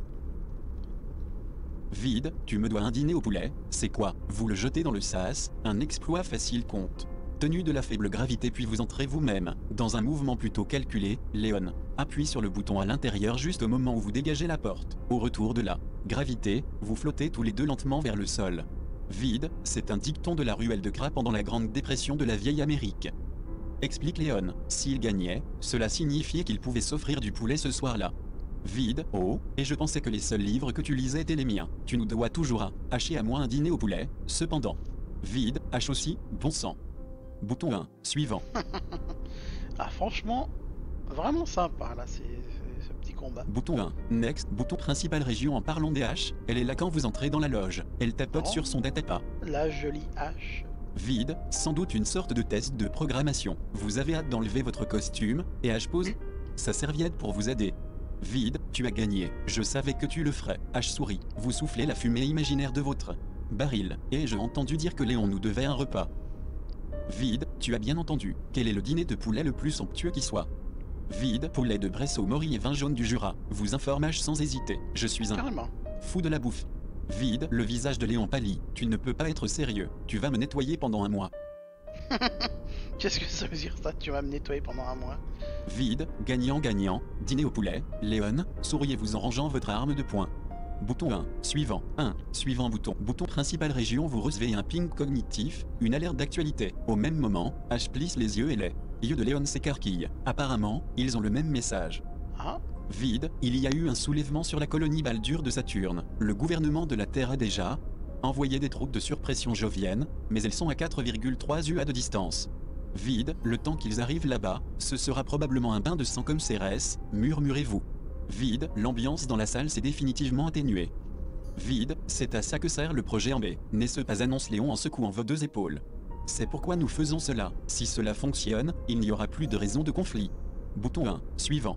Vide, tu me dois un dîner au poulet, c'est quoi? Vous le jetez dans le sas, un exploit facile compte tenu de la faible gravité puis vous entrez vous-même, dans un mouvement plutôt calculé, Léon appuie sur le bouton à l'intérieur juste au moment où vous dégagez la porte. Au retour de la gravité, vous flottez tous les deux lentement vers le sol. Vide, c'est un dicton de la ruelle de Gras pendant la Grande Dépression de la vieille Amérique. Explique Léon, s'il gagnait, cela signifiait qu'il pouvait s'offrir du poulet ce soir-là. Vide, oh, et je pensais que les seuls livres que tu lisais étaient les miens. Tu nous dois toujours un, haché à moi un dîner au poulet, cependant. Vide, hache aussi, bon sang. Bouton 1, suivant. Ah, franchement, vraiment sympa, là, c'est ce petit combat. Bouton 1, next, bouton principal région en parlant des haches, elle est là quand vous entrez dans la loge. Elle tapote Oh. sur son datapa. La jolie hache. Vide, sans doute une sorte de test de programmation. Vous avez hâte d'enlever votre costume, et H pose sa serviette pour vous aider. Vide, tu as gagné. Je savais que tu le ferais. H sourit. Vous soufflez la fumée imaginaire de votre baril. Et j'ai entendu dire que Léon nous devait un repas. Vide, tu as bien entendu. Quel est le dîner de poulet le plus somptueux qui soit? Vide, poulet de Bresse au Maury et vin jaune du Jura. Vous informe H sans hésiter. Je suis un Carrément. fou de la bouffe. Vide, le visage de Léon pâlit. Tu ne peux pas être sérieux. Tu vas me nettoyer pendant un mois. Qu'est-ce que ça veut dire ça? Tu vas me nettoyer pendant un mois? Vide, gagnant, dîner au poulet. Léon, souriez-vous en rangeant votre arme de poing. Bouton 1, suivant bouton. Bouton principal région, vous recevez un ping cognitif, une alerte d'actualité. Au même moment, H plisse les yeux et les yeux de Léon s'écarquillent. Apparemment, ils ont le même message. Ah, Vide, il y a eu un soulèvement sur la colonie Baldur de Saturne. Le gouvernement de la Terre a déjà envoyé des troupes de surpression joviennes, mais elles sont à 4,3 UA de distance. Vide, le temps qu'ils arrivent là-bas, ce sera probablement un bain de sang comme Cérès, murmurez-vous. Vide, l'ambiance dans la salle s'est définitivement atténuée. Vide, c'est à ça que sert le projet en B, n'est-ce pas, annonce Léon en secouant vos deux épaules. C'est pourquoi nous faisons cela. Si cela fonctionne, il n'y aura plus de raison de conflit. Bouton 1, suivant.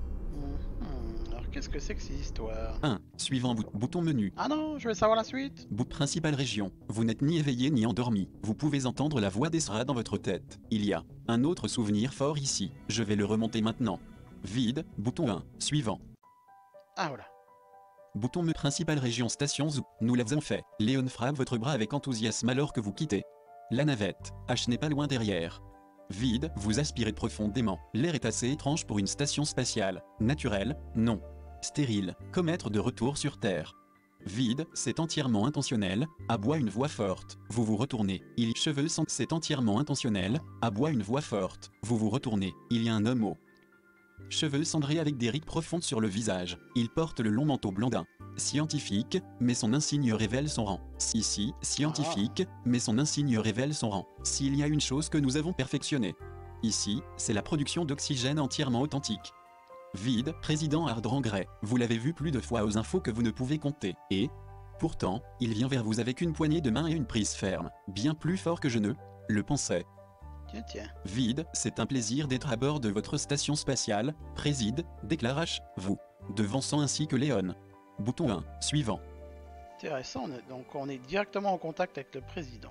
Alors qu'est-ce que c'est que ces histoires? 1, suivant, bouton menu. Ah non, je vais savoir la suite. Bout principale région. Vous n'êtes ni éveillé ni endormi. Vous pouvez entendre la voix d'Esra dans votre tête. Il y a un autre souvenir fort ici. Je vais le remonter maintenant. Vide, bouton 1, suivant. Ah voilà. Bouton me principale région station Zoo. Nous l'avons fait. Léon frappe votre bras avec enthousiasme alors que vous quittez. La navette. H n'est pas loin derrière. Vide, vous aspirez profondément. L'air est assez étrange pour une station spatiale. Naturel, non. Stérile, comme être de retour sur Terre. Vide, c'est entièrement intentionnel, aboie une voix forte. Vous vous retournez. Il cheveux sont, c'est entièrement intentionnel, aboie une voix forte. Vous vous retournez. Il y a un homme au cheveux cendrés avec des rides profondes sur le visage. Il porte le long manteau blanc d'un scientifique, mais son insigne révèle son rang. Si, scientifique, mais son insigne révèle son rang. S'il y a une chose que nous avons perfectionnée ici, c'est la production d'oxygène entièrement authentique. Vide, président Ardran Gray. Vous l'avez vu plus de fois aux infos que vous ne pouvez compter. Et pourtant, il vient vers vous avec une poignée de main et une prise ferme. Bien plus fort que je ne le pensais. Tiens. Vide, c'est un plaisir d'être à bord de votre station spatiale, préside, déclare H, vous, devançant ainsi que Léon. Bouton 1, suivant. Intéressant, donc on est directement en contact avec le président.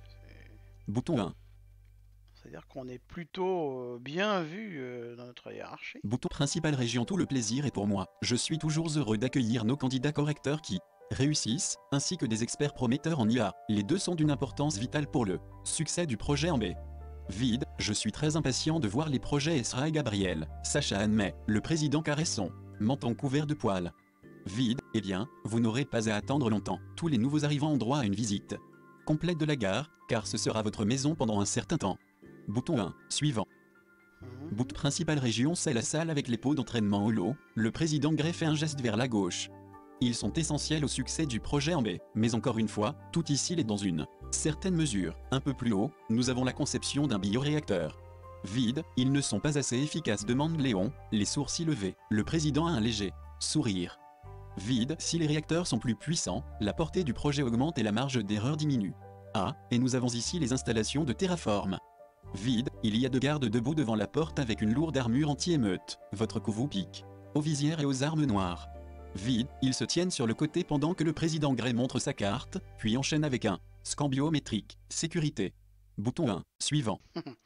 Bouton 1. C'est-à-dire qu'on est plutôt bien vu dans notre hiérarchie. Bouton principale région, tout le plaisir est pour moi. Je suis toujours heureux d'accueillir nos candidats correcteurs qui réussissent, ainsi que des experts prometteurs en IA. Les deux sont d'une importance vitale pour le succès du projet en B. Vide, je suis très impatient de voir les projets Esra et Gabriel. Sacha admet, le président caresse son menton couvert de poils. Vide, eh bien, vous n'aurez pas à attendre longtemps. Tous les nouveaux arrivants ont droit à une visite complète de la gare, car ce sera votre maison pendant un certain temps. Bouton 1, suivant. Bouton principale région, c'est la salle avec les pots d'entraînement holo. Le président Gray fait un geste vers la gauche. Ils sont essentiels au succès du projet en B. Mais encore une fois, tout ici est dans une certaine mesure. Un peu plus haut, nous avons la conception d'un bioréacteur. Vide, ils ne sont pas assez efficaces, demande Léon, les sourcils levés. Le président a un léger sourire. Vide, si les réacteurs sont plus puissants, la portée du projet augmente et la marge d'erreur diminue. Ah, et nous avons ici les installations de Terraform. Vide, il y a deux gardes debout devant la porte avec une lourde armure anti-émeute. Votre coup vous pique aux visières et aux armes noires. Vide, ils se tiennent sur le côté pendant que le président Gray montre sa carte, puis enchaîne avec un scan biométrique. Sécurité. Bouton 1, suivant.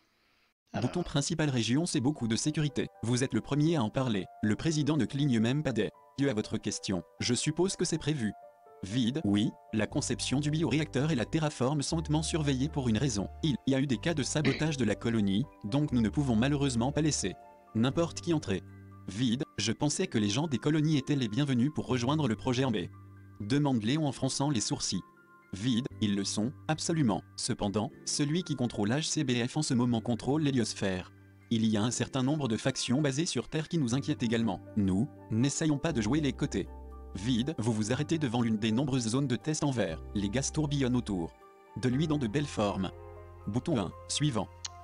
Bouton principale région, c'est beaucoup de sécurité. Vous êtes le premier à en parler. Le président ne cligne même pas des yeux à votre question. Je suppose que c'est prévu. Vide, oui, la conception du bioréacteur et la terraforme sont hautement surveillées pour une raison. Il y a eu des cas de sabotage de la colonie, donc nous ne pouvons malheureusement pas laisser n'importe qui entrer. Vide, je pensais que les gens des colonies étaient les bienvenus pour rejoindre le projet en B. Demande Léon en fronçant les sourcils. Vide, ils le sont, absolument. Cependant, celui qui contrôle HCBF en ce moment contrôle l'héliosphère. Il y a un certain nombre de factions basées sur Terre qui nous inquiètent également. Nous, n'essayons pas de jouer les côtés. Vide, vous vous arrêtez devant l'une des nombreuses zones de test en verre. Les gaz tourbillonnent autour de lui dans de belles formes. Bouton 1, suivant.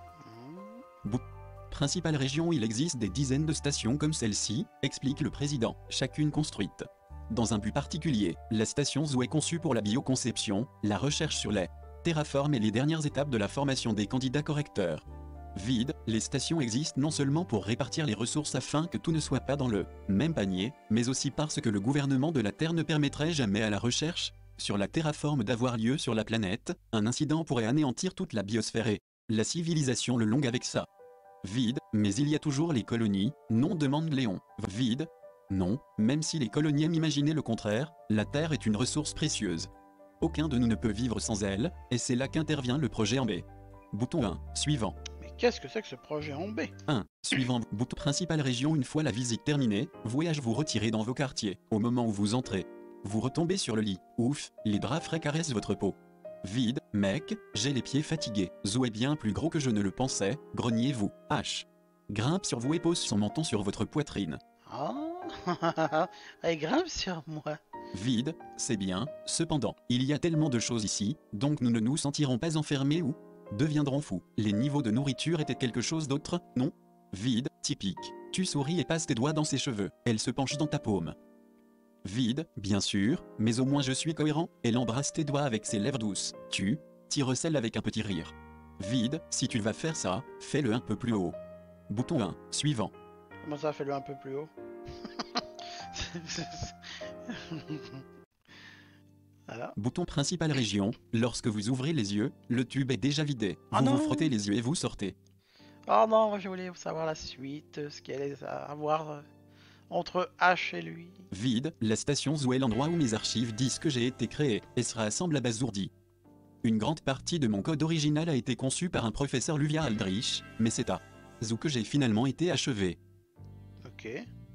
Principale région, il existe des dizaines de stations comme celle-ci, explique le président, chacune construite dans un but particulier. La station Zoo est conçue pour la bioconception, la recherche sur les terraformes et les dernières étapes de la formation des candidats correcteurs. Vide, les stations existent non seulement pour répartir les ressources afin que tout ne soit pas dans le même panier, mais aussi parce que le gouvernement de la Terre ne permettrait jamais à la recherche sur la terraforme d'avoir lieu sur la planète. Un incident pourrait anéantir toute la biosphère et la civilisation le long avec ça. Vide, mais il y a toujours les colonies, non, demande Léon. Vide, non, même si les colonies aiment imaginer le contraire, la Terre est une ressource précieuse. Aucun de nous ne peut vivre sans elle, et c'est là qu'intervient le projet en B. Bouton 1, suivant. Mais qu'est-ce que c'est que ce projet en B? 1, suivant. Bouton principale région, une fois la visite terminée, voyage vous retirez dans vos quartiers. Au moment où vous entrez, vous retombez sur le lit. Ouf, les draps frais caressent votre peau. Vide, mec, j'ai les pieds fatigués. Zo est bien plus gros que je ne le pensais, grognez-vous. H. Grimpe sur vous et pose son menton sur votre poitrine. Ah, elle grimpe sur moi. Vide, c'est bien, cependant, il y a tellement de choses ici, donc nous ne nous sentirons pas enfermés ou deviendrons fous. Les niveaux de nourriture étaient quelque chose d'autre, non? Vide, typique. Tu souris et passes tes doigts dans ses cheveux. Elle se penche dans ta paume. Vide, bien sûr, mais au moins je suis cohérent. Elle embrasse tes doigts avec ses lèvres douces. Tu recèles avec un petit rire. Vide, si tu vas faire ça, fais-le un peu plus haut. Bouton 1, suivant. Comment ça, fais-le un peu plus haut? Voilà. Bouton principal région. Lorsque vous ouvrez les yeux, le tube est déjà vidé. Ah Vous non. vous frottez les yeux et vous sortez. Oh non, moi je voulais savoir la suite, ce qu'il allait avoir entre H et lui. Vide, la station Zou est l'endroit où mes archives disent que j'ai été créé, et sera assemble abasourdi. Une grande partie de mon code original a été conçu par un professeur Luvia Aldrich, mais c'est à Zou que j'ai finalement été achevé. Ok.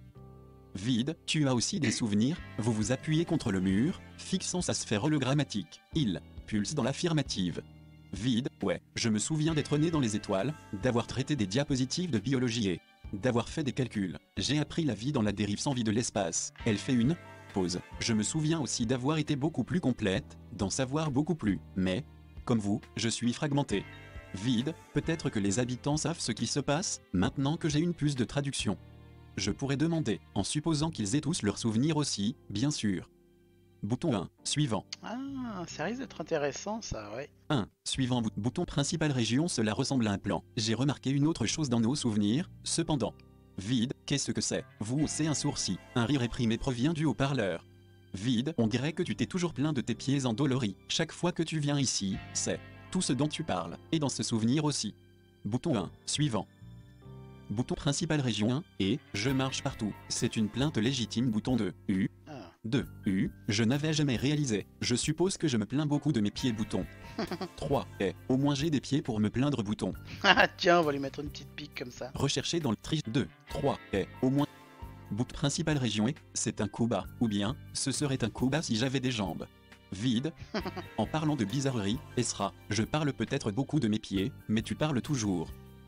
Vide, tu as aussi des souvenirs, vous vous appuyez contre le mur, fixant sa sphère hologrammatique. Il pulse dans l'affirmative. Vide, ouais, je me souviens d'être né dans les étoiles, d'avoir traité des diapositives de biologie et d'avoir fait des calculs. J'ai appris la vie dans la dérive sans vie de l'espace. Elle fait une pause. Je me souviens aussi d'avoir été beaucoup plus complète, d'en savoir beaucoup plus, mais, comme vous, je suis fragmenté. Vide, peut-être que les habitants savent ce qui se passe, maintenant que j'ai une puce de traduction. Je pourrais demander, en supposant qu'ils aient tous leurs souvenirs aussi, bien sûr. Bouton 1, suivant. Ah, ça risque d'être intéressant ça, ouais. 1. Suivant bouton principal région, cela ressemble à un plan. J'ai remarqué une autre chose dans nos souvenirs, cependant. Vide, qu'est-ce que c'est? Vous haussez un sourcil. Un rire réprimé provient du haut-parleur. Vide, on dirait que tu t'es toujours plaint de tes pieds endoloris. Chaque fois que tu viens ici, c'est tout ce dont tu parles. Et dans ce souvenir aussi. Bouton 1, suivant. Bouton principal région 1, et je marche partout. C'est une plainte légitime. Bouton 2, U. 2. Je n'avais jamais réalisé. Je suppose que je me plains beaucoup de mes pieds. Bouton 3. Au moins j'ai des pieds pour me plaindre. Bouton. Ah tiens, on va lui mettre une petite pique comme ça. Rechercher dans le tri 2. 3. Au moins. Bouton principal région et c'est un coup bas. Ou bien, ce serait un coup bas si j'avais des jambes. Vide. En parlant de bizarrerie, Esra, je parle peut-être beaucoup de mes pieds, mais tu parles toujours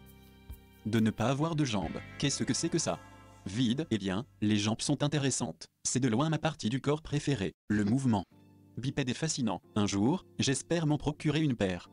de ne pas avoir de jambes. Qu'est-ce que c'est que ça? Vide, eh bien, les jambes sont intéressantes. C'est de loin ma partie du corps préférée. Le mouvement bipède est fascinant. Un jour, j'espère m'en procurer une paire.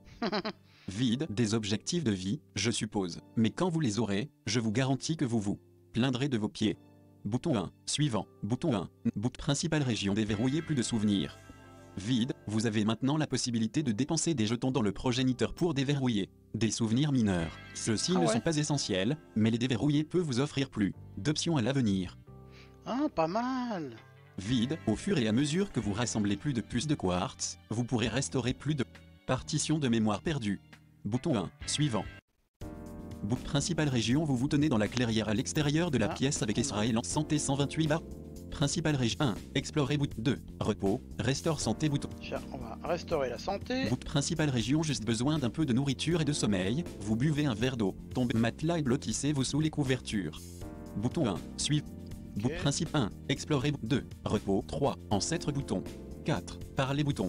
Vide, des objectifs de vie, je suppose. Mais quand vous les aurez, je vous garantis que vous vous plaindrez de vos pieds. Bouton 1, suivant. Bouton 1, bouton principal région déverrouillé, plus de souvenirs. Vide, vous avez maintenant la possibilité de dépenser des jetons dans le progéniteur pour déverrouiller des souvenirs mineurs. Ceux-ci ne sont pas essentiels, mais les déverrouiller peut vous offrir plus d'options à l'avenir. Ah, pas mal. Vide, au fur et à mesure que vous rassemblez plus de puces de quartz, vous pourrez restaurer plus de partitions de mémoire perdues. Bouton 1, suivant. Bouton principal région, vous vous tenez dans la clairière à l'extérieur de la pièce avec Israël en santé 128 bar. Principal région 1, explorer. Bouton 2, repos, restaure santé. Bouton. On va restaurer la santé. Bouton principal région, juste besoin d'un peu de nourriture et de sommeil. Vous buvez un verre d'eau, tombez matelas et blottissez-vous sous les couvertures. Bouton 1, suivre. Okay. Bouton principe 1, explorer. 2, repos. 3, ancêtre. Bouton 4, parler. Bouton.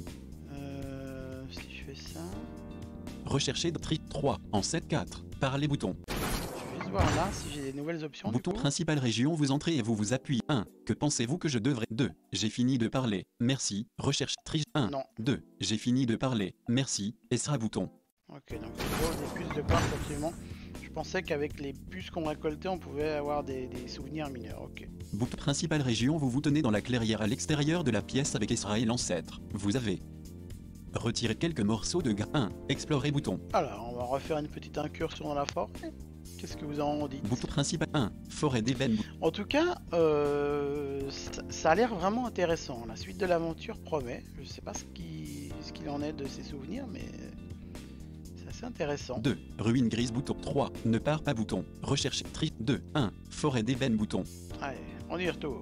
Si je fais ça. Rechercher de tri. 3, ancêtre. 4, parler. Bouton. Je vais voir là si j'ai des nouvelles options. Bouton principal région, vous entrez et vous vous appuyez. 1. Que pensez-vous que je devrais? 2. J'ai fini de parler. Merci. Recherche tri. 1. Non. 2. J'ai fini de parler. Merci. Esra. Bouton. Ok, donc c'est des puces de quartz absolument. Je pensais qu'avec les puces qu'on récoltait, on pouvait avoir des souvenirs mineurs. Ok. Bouton principal région, vous vous tenez dans la clairière à l'extérieur de la pièce avec Esra et l'ancêtre. Vous avez retiré quelques morceaux de gras. 1. Explorer. Bouton. Alors, on va refaire une petite incursion dans la forêt. Qu'est-ce que vous en dites? Bouton principal 1, forêt d'événements. En tout cas, ça a l'air vraiment intéressant. La suite de l'aventure promet. Je sais pas ce qu'il en est de ses souvenirs, mais c'est assez intéressant. 2, ruine grise. Bouton 3, ne pars pas. Bouton, recherche tri. 2, 1, forêt d'événements. Bouton. Allez, on y retourne.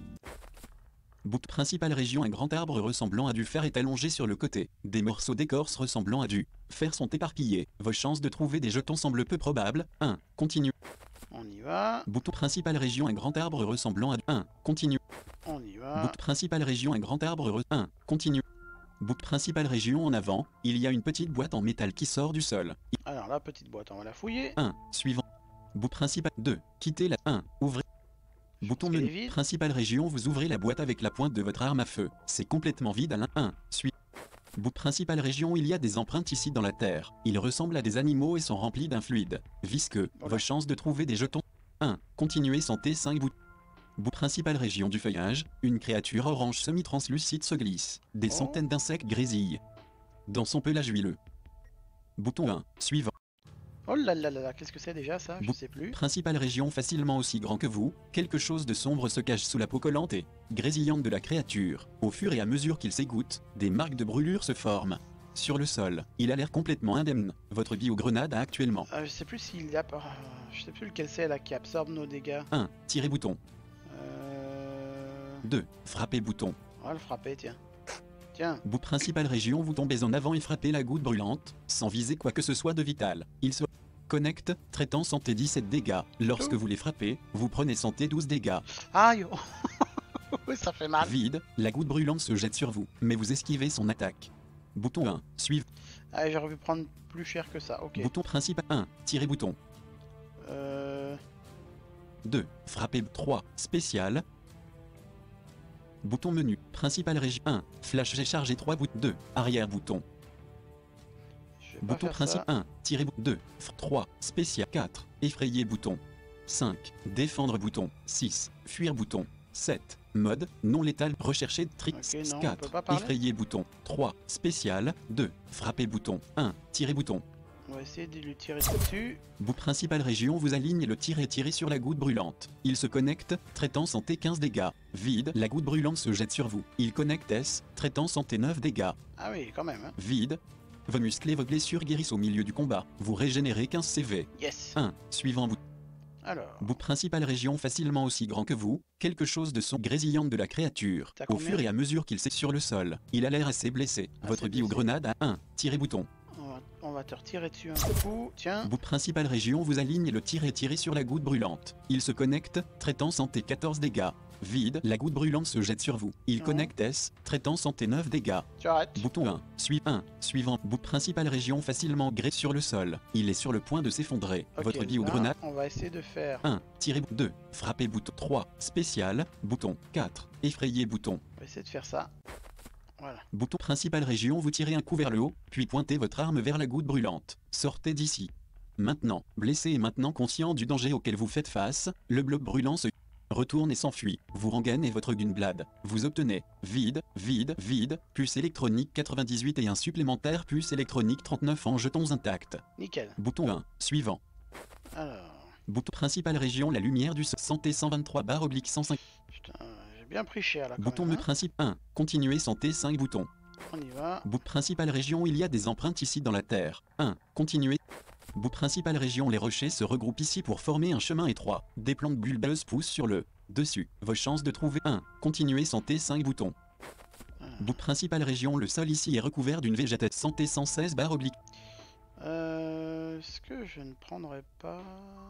Bouton principal région, un grand arbre ressemblant à du fer est allongé sur le côté. Des morceaux d'écorce ressemblant à du fer sont éparpillés. Vos chances de trouver des jetons semblent peu probables. 1. Continue. On y va. Bouton principal région, un grand arbre ressemblant à du 1. Continue. On y va. Bouton principal région, un grand arbre 1. Continue. Bouton principal région en avant, il y a une petite boîte en métal qui sort du sol. Alors la petite boîte, on va la fouiller. 1. Suivant. Bouton principal 2. Quittez la 1. Ouvrez. Bouton menu, principale région, vous ouvrez la boîte avec la pointe de votre arme à feu. C'est complètement vide à l'un. 1. Suite. Bouton principale région, il y a des empreintes ici dans la terre. Ils ressemblent à des animaux et sont remplis d'un fluide visqueux. Voilà. Vos chances de trouver des jetons. 1. Continuez santé 5 bout. Principale région du feuillage, une créature orange semi-translucide se glisse. Des centaines d'insectes grésillent dans son pelage huileux. Bouton 1. Suivant. Oh là là là là, qu'est-ce que c'est déjà ça? Je sais plus. Principale région facilement aussi grand que vous, quelque chose de sombre se cache sous la peau collante et grésillante de la créature. Au fur et à mesure qu'il s'égoutte, des marques de brûlure se forment. Sur le sol, il a l'air complètement indemne. Votre bio-grenade a actuellement... je sais plus s'il y a... je sais plus lequel c'est là qui absorbe nos dégâts. 1. Tirer bouton. 2. Frapper bouton. On va le frapper, tiens. Tiens. Principale région, vous tombez en avant et frappez la goutte brûlante, sans viser quoi que ce soit de vital. Il se connecte, traitant santé 17 dégâts. Lorsque vous les frappez, vous prenez santé 12 dégâts. Aïe. Ça fait mal. Vide, la goutte brûlante se jette sur vous, mais vous esquivez son attaque. Bouton 1, suivre. Allez, j'aurais pu prendre plus cher que ça, ok. Bouton principal 1, tirer bouton. 2, frapper 3, spécial. Bouton menu, principal régie 1, flash j'ai chargé 3 boutons 2, arrière bouton. Bouton principal 1, tirer bouton 2, 3, spécial 4, effrayer bouton. 5, défendre bouton. 6, fuir bouton. 7, mode, non létal, rechercher tricks. 4, effrayer bouton. 3, spécial. 2, frapper bouton. 1, tirer bouton. On va essayer de lui tirer dessus. Principale région, vous aligne le tir et tirez sur la goutte brûlante. Il se connecte, traitant santé 15 dégâts. Vide, la goutte brûlante se jette sur vous. Il connecte S, traitant santé 9 dégâts. Ah oui, quand même. Hein. Vide, vos muscles et vos blessures guérissent au milieu du combat. Vous régénérez 15 CV. Yes. 1, suivant bout. Alors. Principale région facilement aussi grand que vous, quelque chose de son grésillante de la créature. Au fur et à mesure qu'il s'est sur le sol, il a l'air assez blessé. Votre bio-grenade à 1, tirez bouton. On va te retirer dessus un coup, tiens. Principale région vous aligne le tir et tirez sur la goutte brûlante. Il se connecte, traitant santé 14 dégâts. Vide, la goutte brûlante se jette sur vous. Il connecte S, traitant santé 9 dégâts. Tu arrêtes. Bouton 1, suivant. Principale région facilement gré sur le sol. Il est sur le point de s'effondrer. Okay, votre bio-grenade. On va essayer de faire 1, tirer 2, frapper bouton 3, spécial, bouton 4, effrayer bouton. On va essayer de faire ça. Voilà. Bouton principale région, vous tirez un coup vers le haut, puis pointez votre arme vers la goutte brûlante. Sortez d'ici. Maintenant, blessé et maintenant conscient du danger auquel vous faites face, le bloc brûlant se retourne et s'enfuit. Vous rengainez votre gunblade. Vous obtenez vide, puce électronique 98 et un supplémentaire puce électronique 39 en jetons intacts. Nickel. Bouton 1, suivant. Alors. Bouton principale région, la lumière du santé 123/105. Putain, j'ai bien pris cher là. Bouton même, de principe 1, continuer santé 5 boutons. On y va. Principale région, il y a des empreintes ici dans la terre. 1, continuer. Principale région, les rochers se regroupent ici pour former un chemin étroit. Des plantes bulbeuses poussent sur le dessus. Vos chances de trouver 1, continuer santé 5 boutons. Principale région, le sol ici est recouvert d'une végétation santé 116/oblique. Est-ce que je ne prendrais pas...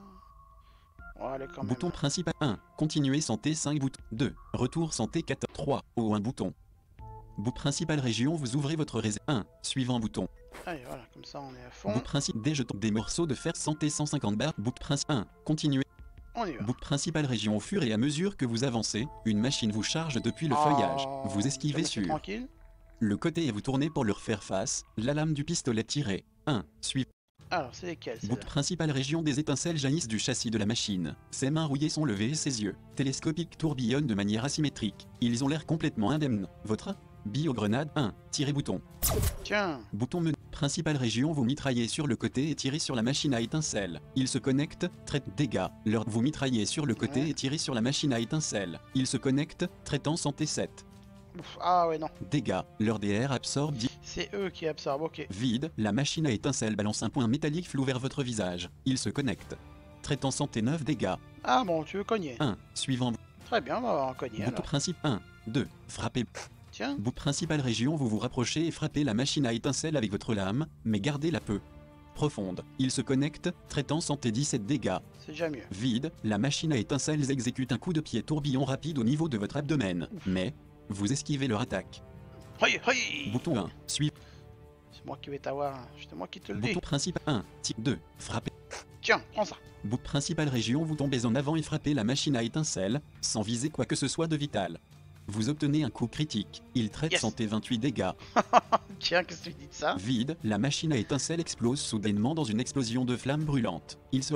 Oh, allez, quand même. Bouton principal 1, continuer santé 5 boutons. 2, retour santé 14. 3, au 1 bouton. Principale région, vous ouvrez votre réserve. 1, suivant bouton. Allez, voilà, comme ça on est à fond. Principe des jetons, des morceaux de fer santé 150 barres. Principe 1, continuer. On y va. Principale région, au fur et à mesure que vous avancez, une machine vous charge depuis le feuillage. Vous esquivez sur tranquille. le côté et vous tournez pour leur faire face. La lame du pistolet tirée. 1, suivant. Alors, c'est lesquels? Principale région, des étincelles jaillissent du châssis de la machine. Ses mains rouillées sont levées et ses yeux télescopiques tourbillonnent de manière asymétrique. Ils ont l'air complètement indemnes. Votre bio-grenade 1, tirez bouton. Tiens. Bouton menu. Principale région, vous mitraillez sur le côté et tirez sur la machine à étincelles. Il se connecte, traite dégâts. Vous mitraillez sur le côté et tirez sur la machine à étincelles. Il se connecte, traitant santé 7. Ah ouais, non. Dégâts, leur DR absorbe 10. C'est eux qui absorbent, ok. Vide, la machine à étincelles balance un point métallique flou vers votre visage. Il se connecte. Traitant santé 9 dégâts. Ah bon, tu veux cogner. 1, suivant. Très bien, on va en cogner alors. Principe 1, 2, frappez. Tiens. Principale région, vous vous rapprochez et frappez la machine à étincelles avec votre lame, mais gardez-la peu profonde. Il se connecte, traitant santé 17 dégâts. C'est déjà mieux. Vide, la machine à étincelles exécute un coup de pied tourbillon rapide au niveau de votre abdomen. Mais vous esquivez leur attaque. Bouton 1, suivre. C'est moi qui vais t'avoir, c'est moi qui te le dis. Bouton principal 1, type 2, frappez. Tiens, prends ça. Principale région, vous tombez en avant et frappez la machine à étincelles, sans viser quoi que ce soit de vital. Vous obtenez un coup critique. Il traite santé 28 dégâts. Tiens, qu'est-ce que tu dis de ça? Vide, la machine à étincelles explose soudainement dans une explosion de flammes brûlantes. Il se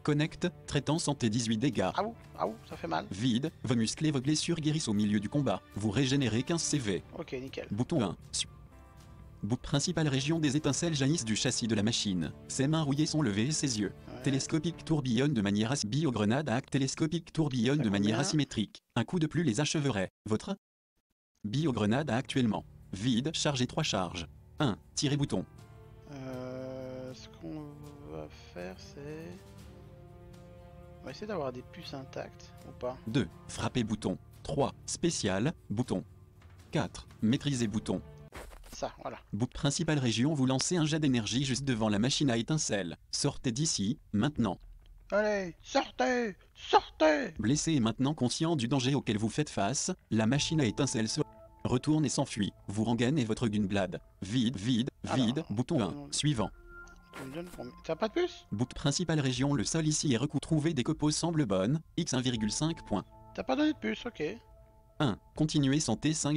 connecte, traitant santé 18 dégâts. Ça fait mal. Vide, vos muscles et vos blessures guérissent au milieu du combat. Vous régénérez 15 CV. Ok, nickel. Bouton 1. Principale région des étincelles jaillissent du châssis de la machine. Ses mains rouillées sont levées et ses yeux. Ouais. Télescopique tourbillonne de manière biogrenade à acte télescopique tourbillonne Ça de manière combien asymétrique. Un coup de plus les acheverait. Votre biogrenade a actuellement. Vide, chargé 3 charges. 1. Tirez bouton. Ce qu'on va faire, c'est... On va essayer d'avoir des puces intactes, ou pas. 2. Frappez bouton. 3. Spécial, bouton. 4. Maîtriser bouton. Ça, voilà. Principale région, vous lancez un jet d'énergie juste devant la machine à étincelles. Sortez d'ici, maintenant. Allez, sortez! Sortez! Blessé et maintenant conscient du danger auquel vous faites face, la machine à étincelles se retourne et s'enfuit. Vous rengainez votre gunblade. Vide, vide, vide, Alors, bouton 1. Suivant. Tu me donnes combien? T'as pas de puce? Principale région, le sol ici est recouvert. Trouver des copeaux semble bonne. X 1,5 points. T'as pas donné de puce, ok. 1. Continuez santé 5.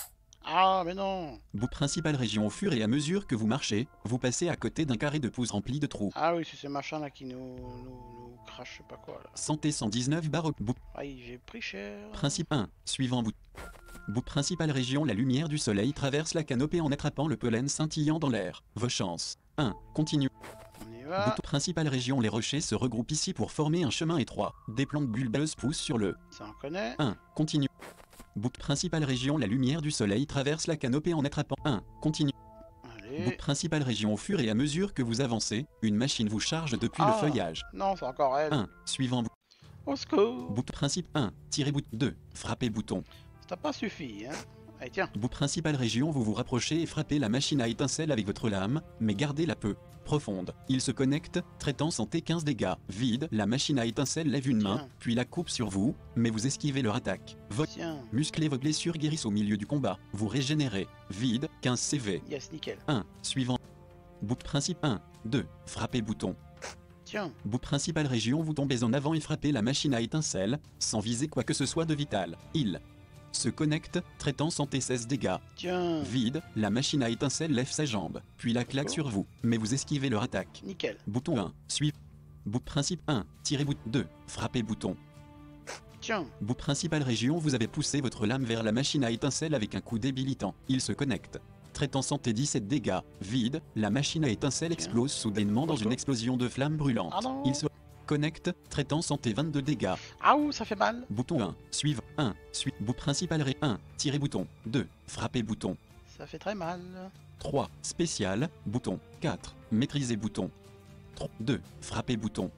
Ah, mais non! Principale région, au fur et à mesure que vous marchez, vous passez à côté d'un carré de pouce rempli de trous. Ah oui, c'est ces machins là qui nous crachent, je sais pas quoi là. Santé 119 barre. Aïe, j'ai pris cher. Principe 1. Suivant principale région, la lumière du soleil traverse la canopée en attrapant le pollen scintillant dans l'air. Vos chances. 1. Continue. On y va. Principale région, les rochers se regroupent ici pour former un chemin étroit. Des plantes bulbeuses poussent sur le. Ça on connaît. 1. Continue. Principale région, la lumière du soleil traverse la canopée en attrapant. 1. Continue. Allez. Principale région, au fur et à mesure que vous avancez, une machine vous charge depuis le feuillage. Non, c'est encore elle. 1. Suivant. Au secours. Principe 1. Tirez bouton. 2. Frappez bouton. Ça t'a pas suffi, hein. Allez, tiens. Principale région, vous vous rapprochez et frappez la machine à étincelles avec votre lame, mais gardez-la peu profonde. Il se connecte, traitant santé 15 dégâts. Vide, la machine à étincelles lève une main, Tiens. puis la coupe sur vous, mais vous esquivez leur attaque. Vos Tiens. muscles et vos blessures guérissent au milieu du combat. Vous régénérez. Vide, 15 CV. Yes, nickel. 1. Suivant. Principe 1. 2. Frappez bouton. Tiens. Principale région, vous tombez en avant et frappez la machine à étincelles, sans viser quoi que ce soit de vital. Il se connecte, traitant santé 16 dégâts. Tiens. Vide, la machine à étincelles lève sa jambe, puis la claque sur vous, mais vous esquivez leur attaque. Nickel. Bouton 1. Suivre. Principe 1. Tirez bouton. 2. Frappez bouton. Tiens. Principale région, vous avez poussé votre lame vers la machine à étincelles avec un coup débilitant. Il se connecte. Traitant santé 17 dégâts. Vide, la machine à étincelles explose soudainement dans une explosion de flammes brûlantes. Ah non. Il se connecte, traitant santé 22 dégâts. Ah ouh, ça fait mal. Bouton 1. Suivre. 1. Suivre. Principale ré. 1. Tirez bouton. 2. Frappez bouton. Ça fait très mal. 3. Spécial. Bouton. 4. Maîtriser bouton. 2. Frappez bouton.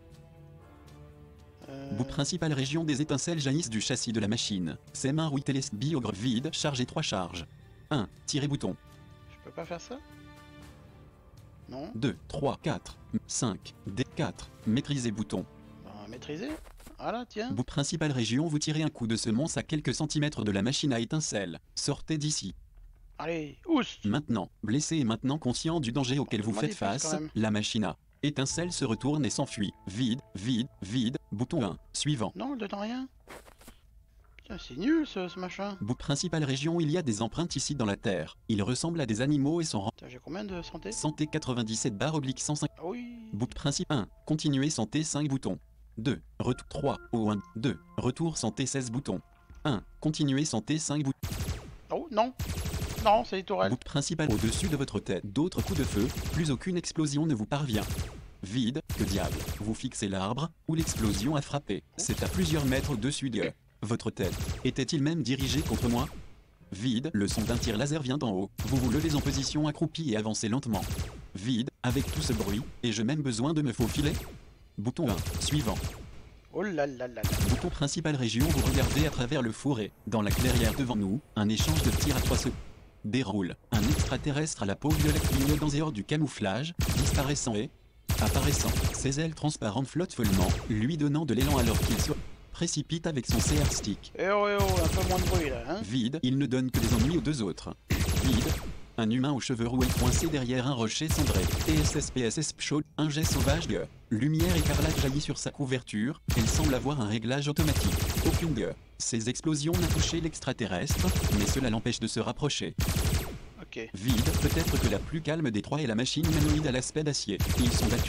Principale région des étincelles jaillissent du châssis de la machine. Ses mains rouillent biogre vide, chargé 3 charges. 1. Tirez bouton. Je peux pas faire ça? Non. 2, 3, 4, 5, D, 4. Maîtriser bouton. Maîtriser. Voilà, tiens. Principale région, vous tirez un coup de semonce à quelques centimètres de la machine à étincelles. Sortez d'ici. Allez, oust. Maintenant, blessé et maintenant conscient du danger auquel vous faites face, la machine à étincelles se retourne et s'enfuit. Vide, vide, vide. Bouton 1. Suivant. Non, elle donne rien. Putain, c'est nul ce machin. Principale région, il y a des empreintes ici dans la terre. Ils ressemblent à des animaux et sont Putain, j'ai combien de santé? santé 97 oblique 105. Ah oui. Principe 1. Continuer santé 5 boutons. 2. Retour 3. Au 1. 2. Retour santé 16 boutons. 1. Continuer santé 5 boutons. Oh non. Non, c'est les tourelles. Principal au-dessus de votre tête. D'autres coups de feu, plus aucune explosion ne vous parvient. Vide, que diable. Vous fixez l'arbre, où l'explosion a frappé. C'est à plusieurs mètres au-dessus de votre tête. Était-il même dirigé contre moi? Vide, le son d'un tir laser vient d'en haut. Vous vous levez en position accroupie et avancez lentement. Vide, avec tout ce bruit, ai-je même besoin de me faufiler? Bouton 1, suivant. Oh là là là là. Bouton principal région, vous regardez à travers le fourré. Dans la clairière devant nous, un échange de tirs à 3 secondes. Déroule. Un extraterrestre à la peau violette clignote dans et hors du camouflage, disparaissant et apparaissant. Ses ailes transparentes flottent follement, lui donnant de l'élan alors qu'il se précipite avec son CR stick. Eh oh, un peu moins de bruit là, hein. Vide, il ne donne que des ennuis aux deux autres. Vide. Un humain aux cheveux roux est coincé derrière un rocher cendré. PSS chaud, un jet sauvage de lumière écarlate jaillit sur sa couverture. Elle semble avoir un réglage automatique. Aucune de ces explosions n'a touché l'extraterrestre, mais cela l'empêche de se rapprocher. Ok. Vide, peut-être que la plus calme des trois est la machine humanoïde à l'aspect d'acier. Ils sont battus.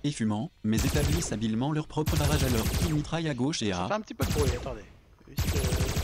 et fumant, mais établissent habilement leur propre barrage à leur qui mitraille à gauche et Ça à fait un petit peu de bruit, attendez. Puisque...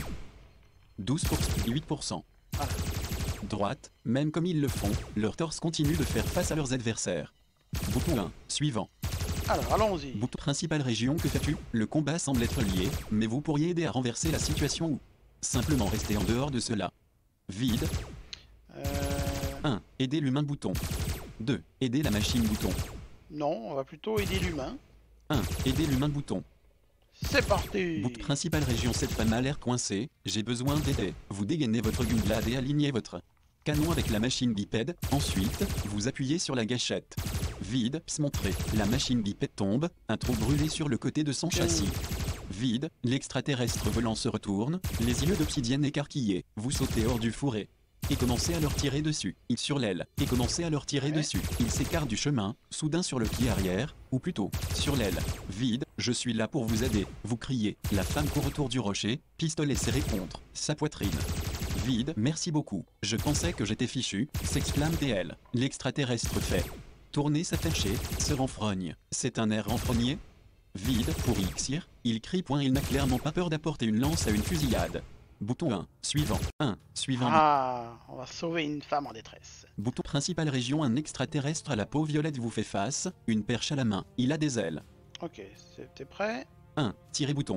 12%, 8%. Ah. Droite, même comme ils le font, leur torse continue de faire face à leurs adversaires. Bouton 1, suivant. Alors, allons-y. Bouton principale région, que fais-tu? Le combat semble être lié, mais vous pourriez aider à renverser la situation ou simplement rester en dehors de cela. Vide. 1. Aider l'humain bouton. 2. Aider la machine bouton. Non, on va plutôt aider l'humain. 1. Aider l'humain bouton. C'est parti. Bouton principale région, cette femme a l'air coincée, j'ai besoin d'aider. Vous dégainez votre gunblade et alignez votre canon avec la machine bipède, ensuite, vous appuyez sur la gâchette. Vide, se montrer, la machine bipède tombe, un trou brûlé sur le côté de son châssis. Vide, l'extraterrestre volant se retourne, les yeux d'obsidienne écarquillés, vous sautez hors du fourré. Et commencez à leur tirer dessus, il sur l'aile, et commencez à leur tirer dessus, il s'écarte du chemin, soudain sur le pied arrière, ou plutôt, sur l'aile. Vide, je suis là pour vous aider, vous criez, la femme court autour du rocher, pistolet serré contre sa poitrine. Vide, merci beaucoup, je pensais que j'étais fichu, s'exclame DL. L'extraterrestre fait tourner sa perchée, se renfrogne, c'est un air renfrogné. Vide, pour Xir, il crie point, il n'a clairement pas peur d'apporter une lance à une fusillade. Bouton 1, suivant, 1, suivant. Ah, on va sauver une femme en détresse. Bouton principale région, un extraterrestre à la peau violette vous fait face, une perche à la main, il a des ailes. Ok, t'es prêt? 1, tirez bouton.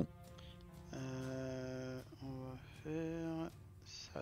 On va faire ça.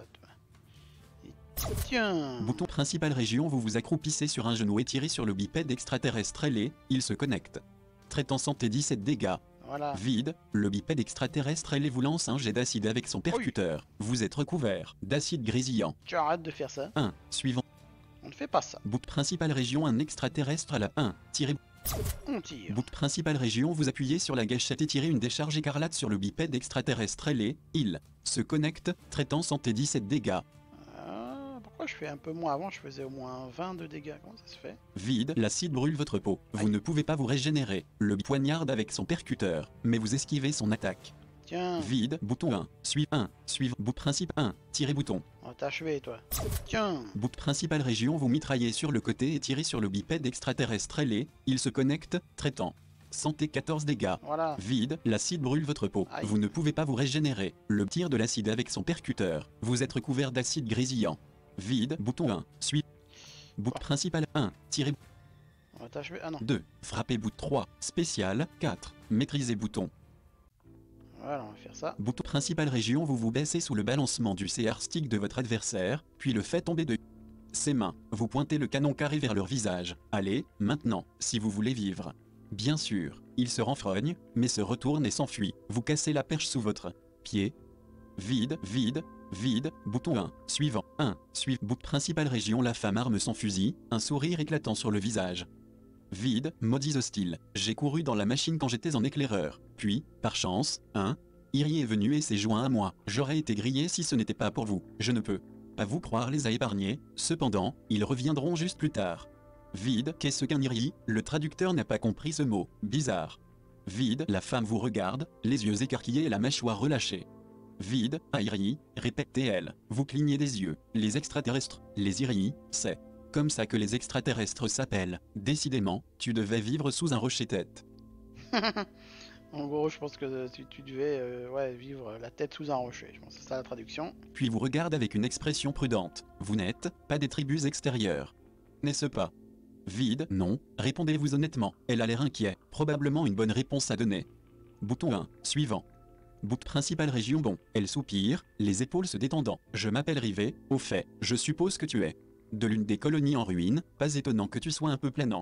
Et tiens. Bouton principale région, vous vous accroupissez sur un genou et tirez sur le bipède extraterrestre ailé, il se connecte. Traitant santé 17 dégâts. Voilà. Vide, le bipède extraterrestre ailé vous lance un jet d'acide avec son percuteur. Vous êtes recouvert d'acide grésillant. Tu arrêtes de faire ça. 1, suivant. On ne fait pas ça. Bouton principale région, un extraterrestre à la 1, tirez. On tire. Bouton principale région, vous appuyez sur la gâchette et tirez une décharge écarlate sur le bipède extraterrestre ailé, il se connecte, traitant santé 17 dégâts. Pourquoi je fais un peu moins? Avant je faisais au moins 20 de dégâts, comment ça se fait? Vide, l'acide brûle votre peau, vous ne pouvez pas vous régénérer, le poignarde avec son percuteur, mais vous esquivez son attaque. Tiens. Vide, bouton 1, suivre 1, suivre, bout principe 1, tirez bouton. On va t'achever toi. Tiens. Bout principale région, vous mitraillez sur le côté et tirez sur le bipède extraterrestre ailé, il se connecte, traitant. Santé 14 dégâts. Voilà. Vide, l'acide brûle votre peau, Aïe. vous ne pouvez pas vous régénérer, le tir de l'acide avec son percuteur, vous êtes recouvert d'acide grésillant. Vide, bouton 1, suivre. Bout principal 1, tirez. On va t'achever. Ah non. 2, frappez bout 3, spécial, 4, maîtrisez bouton. Voilà, on va faire ça. Bouton principal région, vous vous baissez sous le balancement du CR stick de votre adversaire, puis le faites tomber de ses mains, vous pointez le canon carré vers leur visage. Allez, maintenant, si vous voulez vivre. Bien sûr, il se renfrogne, mais se retourne et s'enfuit. Vous cassez la perche sous votre pied. Vide, vide, vide, bouton 1, suivant, 1, suivre, bout principale région, la femme arme son fusil, un sourire éclatant sur le visage. Vide, maudits hostiles, j'ai couru dans la machine quand j'étais en éclaireur, puis, par chance, Iri est venu et s'est joint à moi, j'aurais été grillé si ce n'était pas pour vous, je ne peux pas vous croire les a épargnés, cependant, ils reviendront juste plus tard. Vide, qu'est-ce qu'un Iri? Le traducteur n'a pas compris ce mot, bizarre. Vide, la femme vous regarde, les yeux écarquillés et la mâchoire relâchée. Vide, Iri, répète-t-elle, vous clignez des yeux, les extraterrestres, les Iri, c'est comme ça que les extraterrestres s'appellent. Décidément, tu devais vivre sous un rocher-tête. En gros, je pense que tu devais vivre la tête sous un rocher. Je pense que c'est ça la traduction. Puis vous regarde avec une expression prudente. Vous n'êtes pas des tribus extérieures. N'est-ce pas? Vide, non, répondez-vous honnêtement. Elle a l'air inquiet, probablement une bonne réponse à donner. Bouton 1, suivant. Bout principale région, bon, elle soupire, les épaules se détendant. Je m'appelle Rivet, au fait, je suppose que tu es de l'une des colonies en ruine, pas étonnant que tu sois un peu planant.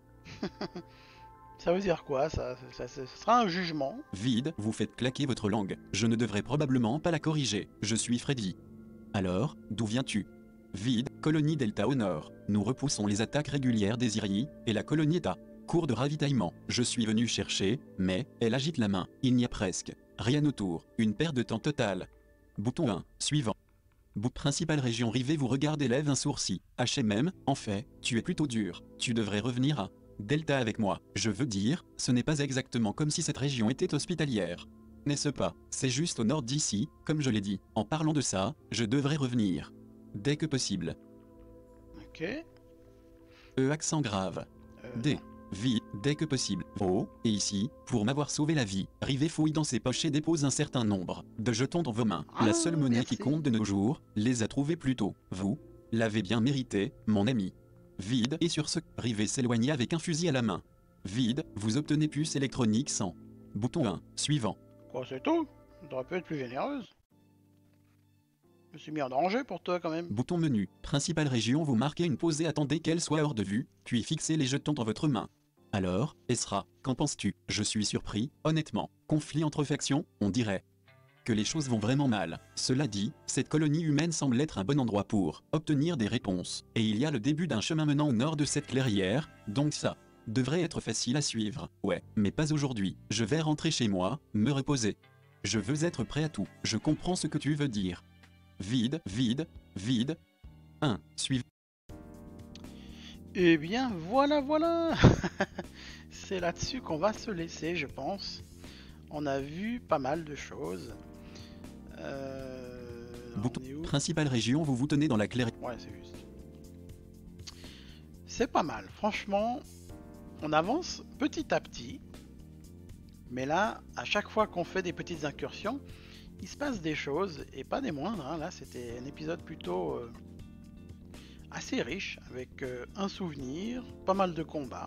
Ça veut dire quoi ça sera un jugement. Vide, vous faites claquer votre langue. Je ne devrais probablement pas la corriger. Je suis Freddy. Alors, d'où viens-tu? Vide, colonie Delta au nord. Nous repoussons les attaques régulières des Iri, et la colonie est à court de ravitaillement. Je suis venu chercher, mais, elle agite la main. Il n'y a presque rien autour. Une perte de temps totale. Bouton 1, suivant. Bout principale région Rivet vous regarde et lève un sourcil. HMM, en fait, tu es plutôt dur. Tu devrais revenir à Delta avec moi. Je veux dire, ce n'est pas exactement comme si cette région était hospitalière. N'est-ce pas? C'est juste au nord d'ici, comme je l'ai dit. En parlant de ça, je devrais revenir. Dès que possible. Ok. Accent grave. D. Vite, dès que possible. Oh, et ici, pour m'avoir sauvé la vie, Rivet fouille dans ses poches et dépose un certain nombre de jetons dans vos mains. La seule monnaie qui compte de nos jours, les a trouvés plus tôt. Vous l'avez bien mérité, mon ami. Vide, et sur ce, Rivet s'éloigna avec un fusil à la main. Vide, vous obtenez puce électronique 100. Bouton 1, suivant. Quoi, c'est tout? T'aurais pu être plus généreuse. Je me suis mis en danger pour toi quand même. Bouton menu, principale région, vous marquez une pause et attendez qu'elle soit hors de vue, puis fixez les jetons dans votre main. Alors, Esra, qu'en penses-tu? Je suis surpris, honnêtement. Conflit entre factions, on dirait que les choses vont vraiment mal. Cela dit, cette colonie humaine semble être un bon endroit pour obtenir des réponses. Et il y a le début d'un chemin menant au nord de cette clairière, donc ça devrait être facile à suivre. Ouais, mais pas aujourd'hui. Je vais rentrer chez moi, me reposer. Je veux être prêt à tout. Je comprends ce que tu veux dire. Vide, vide, vide. 1. Suivant. Eh bien, voilà. C'est là-dessus qu'on va se laisser, je pense. On a vu pas mal de choses. Bouton. On est où? Principale région, vous vous tenez dans la clairière. Ouais, c'est juste. C'est pas mal. Franchement, on avance petit à petit. Mais là, à chaque fois qu'on fait des petites incursions, il se passe des choses, et pas des moindres. Hein. Là, c'était un épisode plutôt assez riche, avec un souvenir, pas mal de combats.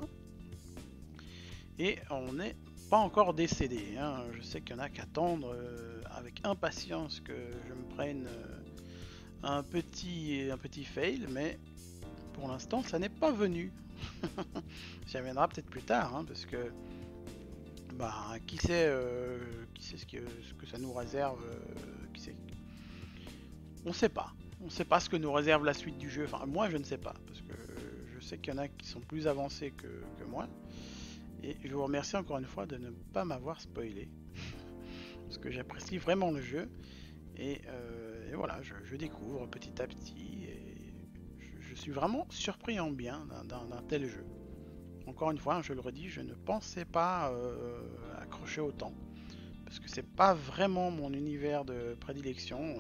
Et on n'est pas encore décédé. Hein. Je sais qu'il y en a qui attendent avec impatience que je me prenne un petit fail, mais pour l'instant, ça n'est pas venu. Ça viendra peut-être plus tard, hein, parce que bah, qui sait ce que ça nous réserve, qui sait. On sait pas. On sait pas ce que nous réserve la suite du jeu. Enfin, moi, je ne sais pas, parce que je sais qu'il y en a qui sont plus avancés que moi. Et je vous remercie encore une fois de ne pas m'avoir spoilé. Parce que j'apprécie vraiment le jeu. Et voilà, je découvre petit à petit. Et je suis vraiment surpris en bien d'un tel jeu. Encore une fois, je le redis, je ne pensais pas accrocher autant. Parce que c'est pas vraiment mon univers de prédilection.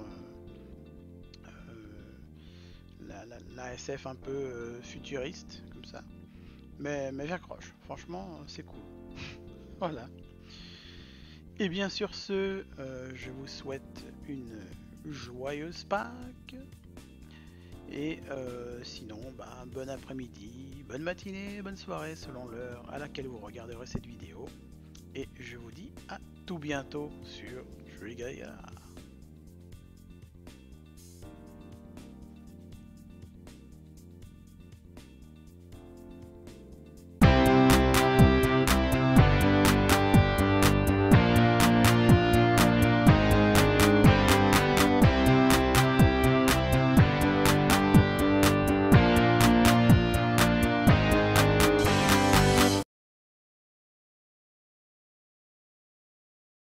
La SF un peu futuriste, comme ça. Mais j'accroche. Franchement, c'est cool. Voilà. Et bien sur ce, je vous souhaite une joyeuse Pâques. Et sinon, bah, bon après-midi, bonne matinée, bonne soirée selon l'heure à laquelle vous regarderez cette vidéo. Et je vous dis à tout bientôt sur Gaillard.